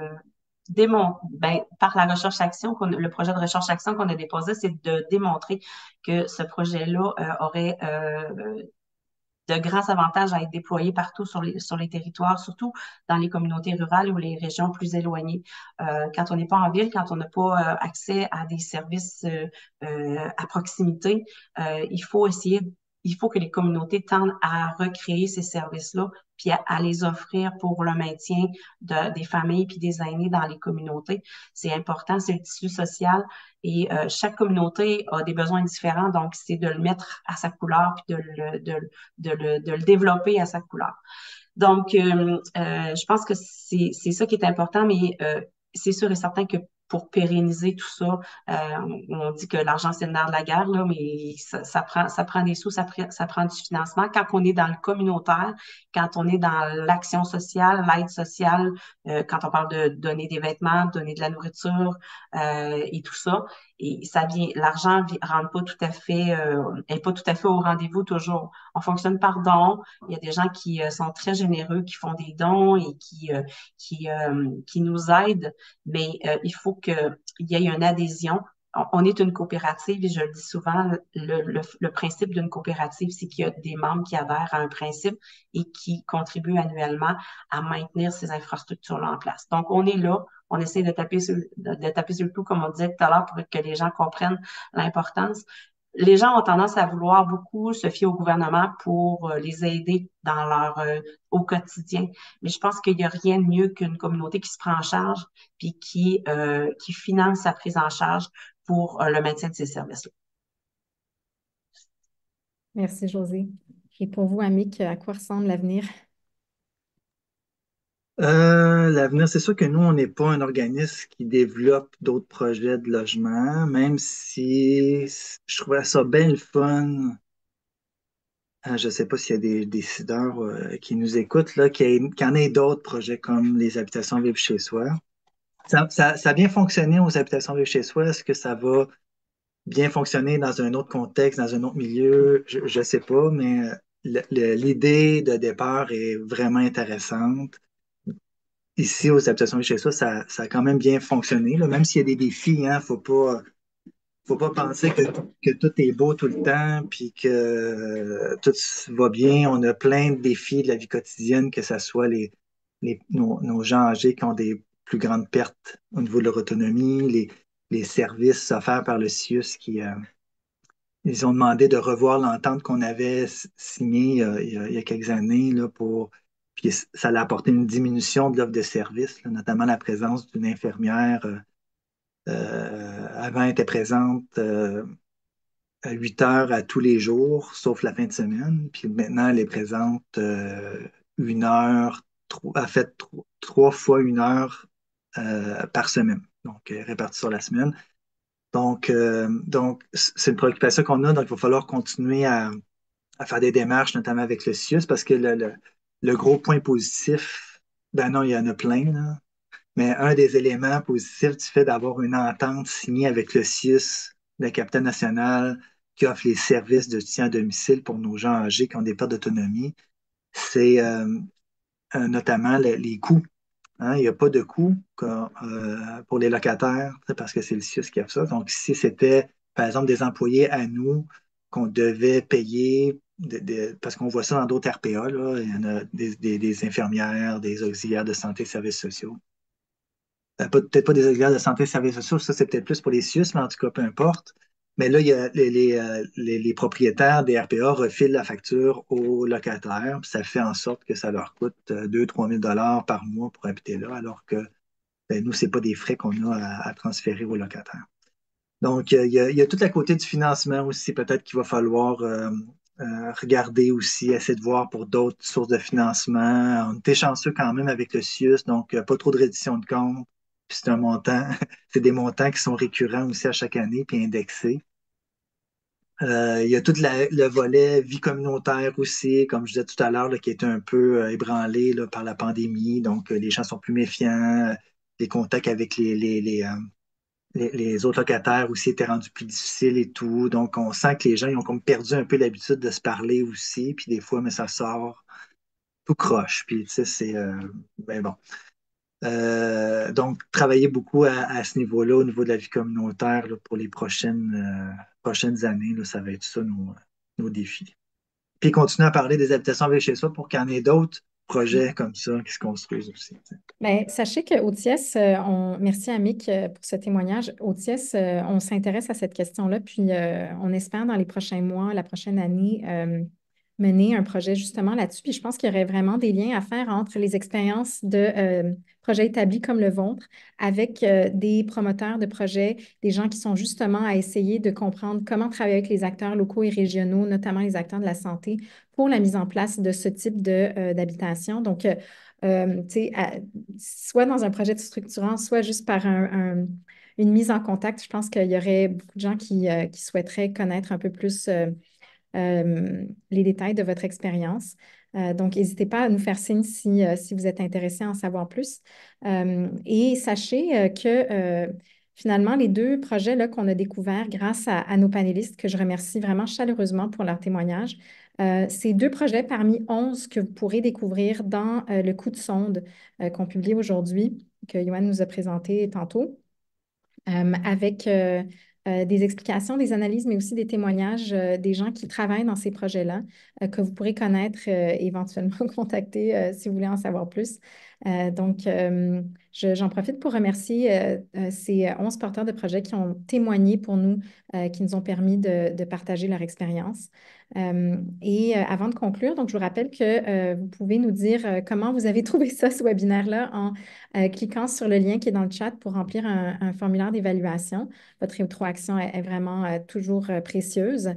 par la recherche-action, le projet de recherche-action qu'on a déposé, c'est de démontrer que ce projet-là aurait de grands avantages à être déployé partout sur les territoires, surtout dans les communautés rurales ou les régions plus éloignées. Quand on n'est pas en ville, quand on n'a pas accès à des services à proximité, il faut que les communautés tendent à recréer ces services-là, puis à les offrir pour le maintien des familles puis des aînés dans les communautés. C'est important, c'est le tissu social et chaque communauté a des besoins différents, donc c'est de le mettre à sa couleur puis de le développer à sa couleur. Donc, je pense que c'est ça qui est important, mais c'est sûr et certain que pour pérenniser tout ça, on dit que l'argent, c'est le nerf de la guerre, là, mais ça prend des sous, ça prend du financement. Quand on est dans le communautaire, quand on est dans l'action sociale, l'aide sociale, quand on parle de donner des vêtements, donner de la nourriture et tout ça, et l'argent rentre pas tout à fait, est pas tout à fait au rendez-vous toujours. On fonctionne par don. Il y a des gens qui sont très généreux, qui font des dons et qui nous aident, mais il faut qu'il y ait une adhésion. On est une coopérative et je le dis souvent, le principe d'une coopérative, c'est qu'il y a des membres qui adhèrent à un principe et qui contribuent annuellement à maintenir ces infrastructures-là en place. Donc, on est là, on essaie de taper sur le clou, comme on disait tout à l'heure, pour que les gens comprennent l'importance. Les gens ont tendance à vouloir beaucoup se fier au gouvernement pour les aider dans au quotidien. Mais je pense qu'il n'y a rien de mieux qu'une communauté qui se prend en charge puis qui finance sa prise en charge pour le maintien de ces services-là. Merci, Josée. Et pour vous, Amic, à quoi ressemble l'avenir? L'avenir, c'est sûr que nous, on n'est pas un organisme qui développe d'autres projets de logement, même si je trouvais ça bien le fun. Je ne sais pas s'il y a des décideurs qui nous écoutent, là, qu'il y en ait d'autres projets comme les habitations vivre chez soi. Ça a bien fonctionné aux habitations vivre chez soi. Est-ce que ça va bien fonctionner dans un autre contexte, dans un autre milieu? Je ne sais pas, mais l'idée de départ est vraiment intéressante. Ici, aux habitations chez soi, ça a quand même bien fonctionné, là, même s'il y a des défis, hein, faut pas penser que tout est beau tout le temps, puis que tout va bien. On a plein de défis de la vie quotidienne, que ce soit nos gens âgés qui ont des plus grandes pertes au niveau de leur autonomie, les services offerts par le CIUS ils ont demandé de revoir l'entente qu'on avait signée il y a quelques années là, puis ça a apporté une diminution de l'offre de services, là, notamment la présence d'une infirmière. Avant, elle était présente à 8 heures à tous les jours, sauf la fin de semaine. Puis maintenant, elle est présente 1 heure, elle fait 3 fois 1 heure par semaine, donc répartie sur la semaine. Donc c'est une préoccupation qu'on a, donc il va falloir continuer à faire des démarches, notamment avec le CIUS, parce que le gros point positif, ben non, il y en a plein, là, mais un des éléments positifs du fait d'avoir une entente signée avec le CIUS, le capitaine national, qui offre les services de soutien à domicile pour nos gens âgés qui ont des pertes d'autonomie, c'est notamment les coûts. Hein, il n'y a pas de coût pour les locataires, parce que c'est le CIUS qui a fait ça. Donc, si c'était, par exemple, des employés à nous qu'on devait payer, parce qu'on voit ça dans d'autres RPA, là, il y en a des infirmières, des auxiliaires de santé et services sociaux. Peut-être pas des auxiliaires de santé et services sociaux, ça c'est peut-être plus pour les CIUS, mais en tout cas, peu importe. Mais là, il y a les propriétaires des RPA refilent la facture aux locataires, puis ça fait en sorte que ça leur coûte 2 000 à 3 000 par mois pour habiter là, alors que ben, nous, ce n'est pas des frais qu'on a à transférer aux locataires. Donc, il y a tout à côté du financement aussi, peut-être qu'il va falloir regarder aussi, essayer de voir pour d'autres sources de financement. On était chanceux quand même avec le CIUS, donc pas trop de reddition de comptes. Puis c'est un montant, c'est des montants qui sont récurrents aussi à chaque année, puis indexés. Il y a tout le volet vie communautaire aussi, comme je disais tout à l'heure, là, qui est un peu ébranlé là, par la pandémie. Donc, les gens sont plus méfiants. Les contacts avec les autres locataires aussi étaient rendus plus difficiles et tout. Donc, on sent que les gens ils ont comme perdu un peu l'habitude de se parler aussi. Puis des fois, mais ça sort tout croche. Puis, tu sais, ben bon. Donc, travailler beaucoup à ce niveau-là, au niveau de la vie communautaire, là, pour les prochaines années, là, ça va être ça nos défis. Puis continuer à parler des habitations avec chez soi pour qu'il y en ait d'autres projets comme ça qui se construisent aussi. Tu sais. Bien, sachez qu'au TIES, merci Amic pour ce témoignage. Au TIES, on s'intéresse à cette question-là, puis on espère dans les prochains mois, la prochaine année, mener un projet justement là-dessus. Puis je pense qu'il y aurait vraiment des liens à faire entre les expériences de projets établis comme le vôtre avec des promoteurs de projets, des gens qui sont justement à essayer de comprendre comment travailler avec les acteurs locaux et régionaux, notamment les acteurs de la santé, pour la mise en place de ce type d'habitation. Donc, tu sais, soit dans un projet de structurant, soit juste par une mise en contact, je pense qu'il y aurait beaucoup de gens qui souhaiteraient connaître un peu plus les détails de votre expérience. Donc, n'hésitez pas à nous faire signe si vous êtes intéressé à en savoir plus. Et sachez que finalement, les deux projets là, qu'on a découverts grâce à nos panélistes, que je remercie vraiment chaleureusement pour leur témoignage, ces deux projets parmi 11 que vous pourrez découvrir dans le coup de sonde qu'on publie aujourd'hui, que Yoann nous a présenté tantôt avec des explications, des analyses, mais aussi des témoignages des gens qui travaillent dans ces projets-là, que vous pourrez connaître et éventuellement contacter si vous voulez en savoir plus. Donc, j'en profite pour remercier ces 11 porteurs de projets qui ont témoigné pour nous, qui nous ont permis de partager leur expérience. Et avant de conclure, donc, je vous rappelle que vous pouvez nous dire comment vous avez trouvé ça, ce webinaire-là, en cliquant sur le lien qui est dans le chat pour remplir un formulaire d'évaluation. Votre rétroaction est vraiment toujours précieuse.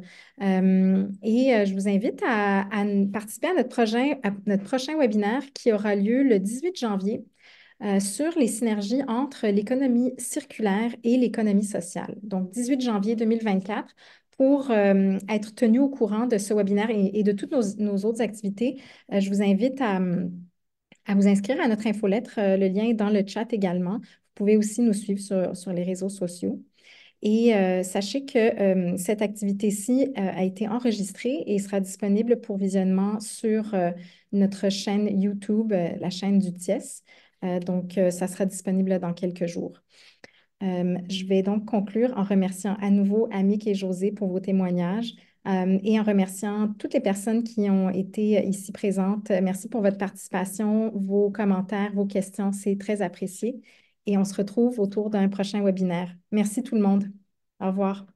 Et je vous invite à participer à notre prochain webinaire qui aura lieu le 18 janvier sur les synergies entre l'économie circulaire et l'économie sociale. Donc, 18 janvier 2024. Pour être tenu au courant de ce webinaire et de toutes nos autres activités, je vous invite à vous inscrire à notre infolettre. Le lien est dans le chat également. Vous pouvez aussi nous suivre sur les réseaux sociaux. Et sachez que cette activité-ci a été enregistrée et sera disponible pour visionnement sur notre chaîne YouTube, la chaîne du TIES. Donc, ça sera disponible dans quelques jours. Je vais donc conclure en remerciant à nouveau Amic et José pour vos témoignages et en remerciant toutes les personnes qui ont été ici présentes. Merci pour votre participation, vos commentaires, vos questions, c'est très apprécié. Et on se retrouve autour d'un prochain webinaire. Merci tout le monde. Au revoir.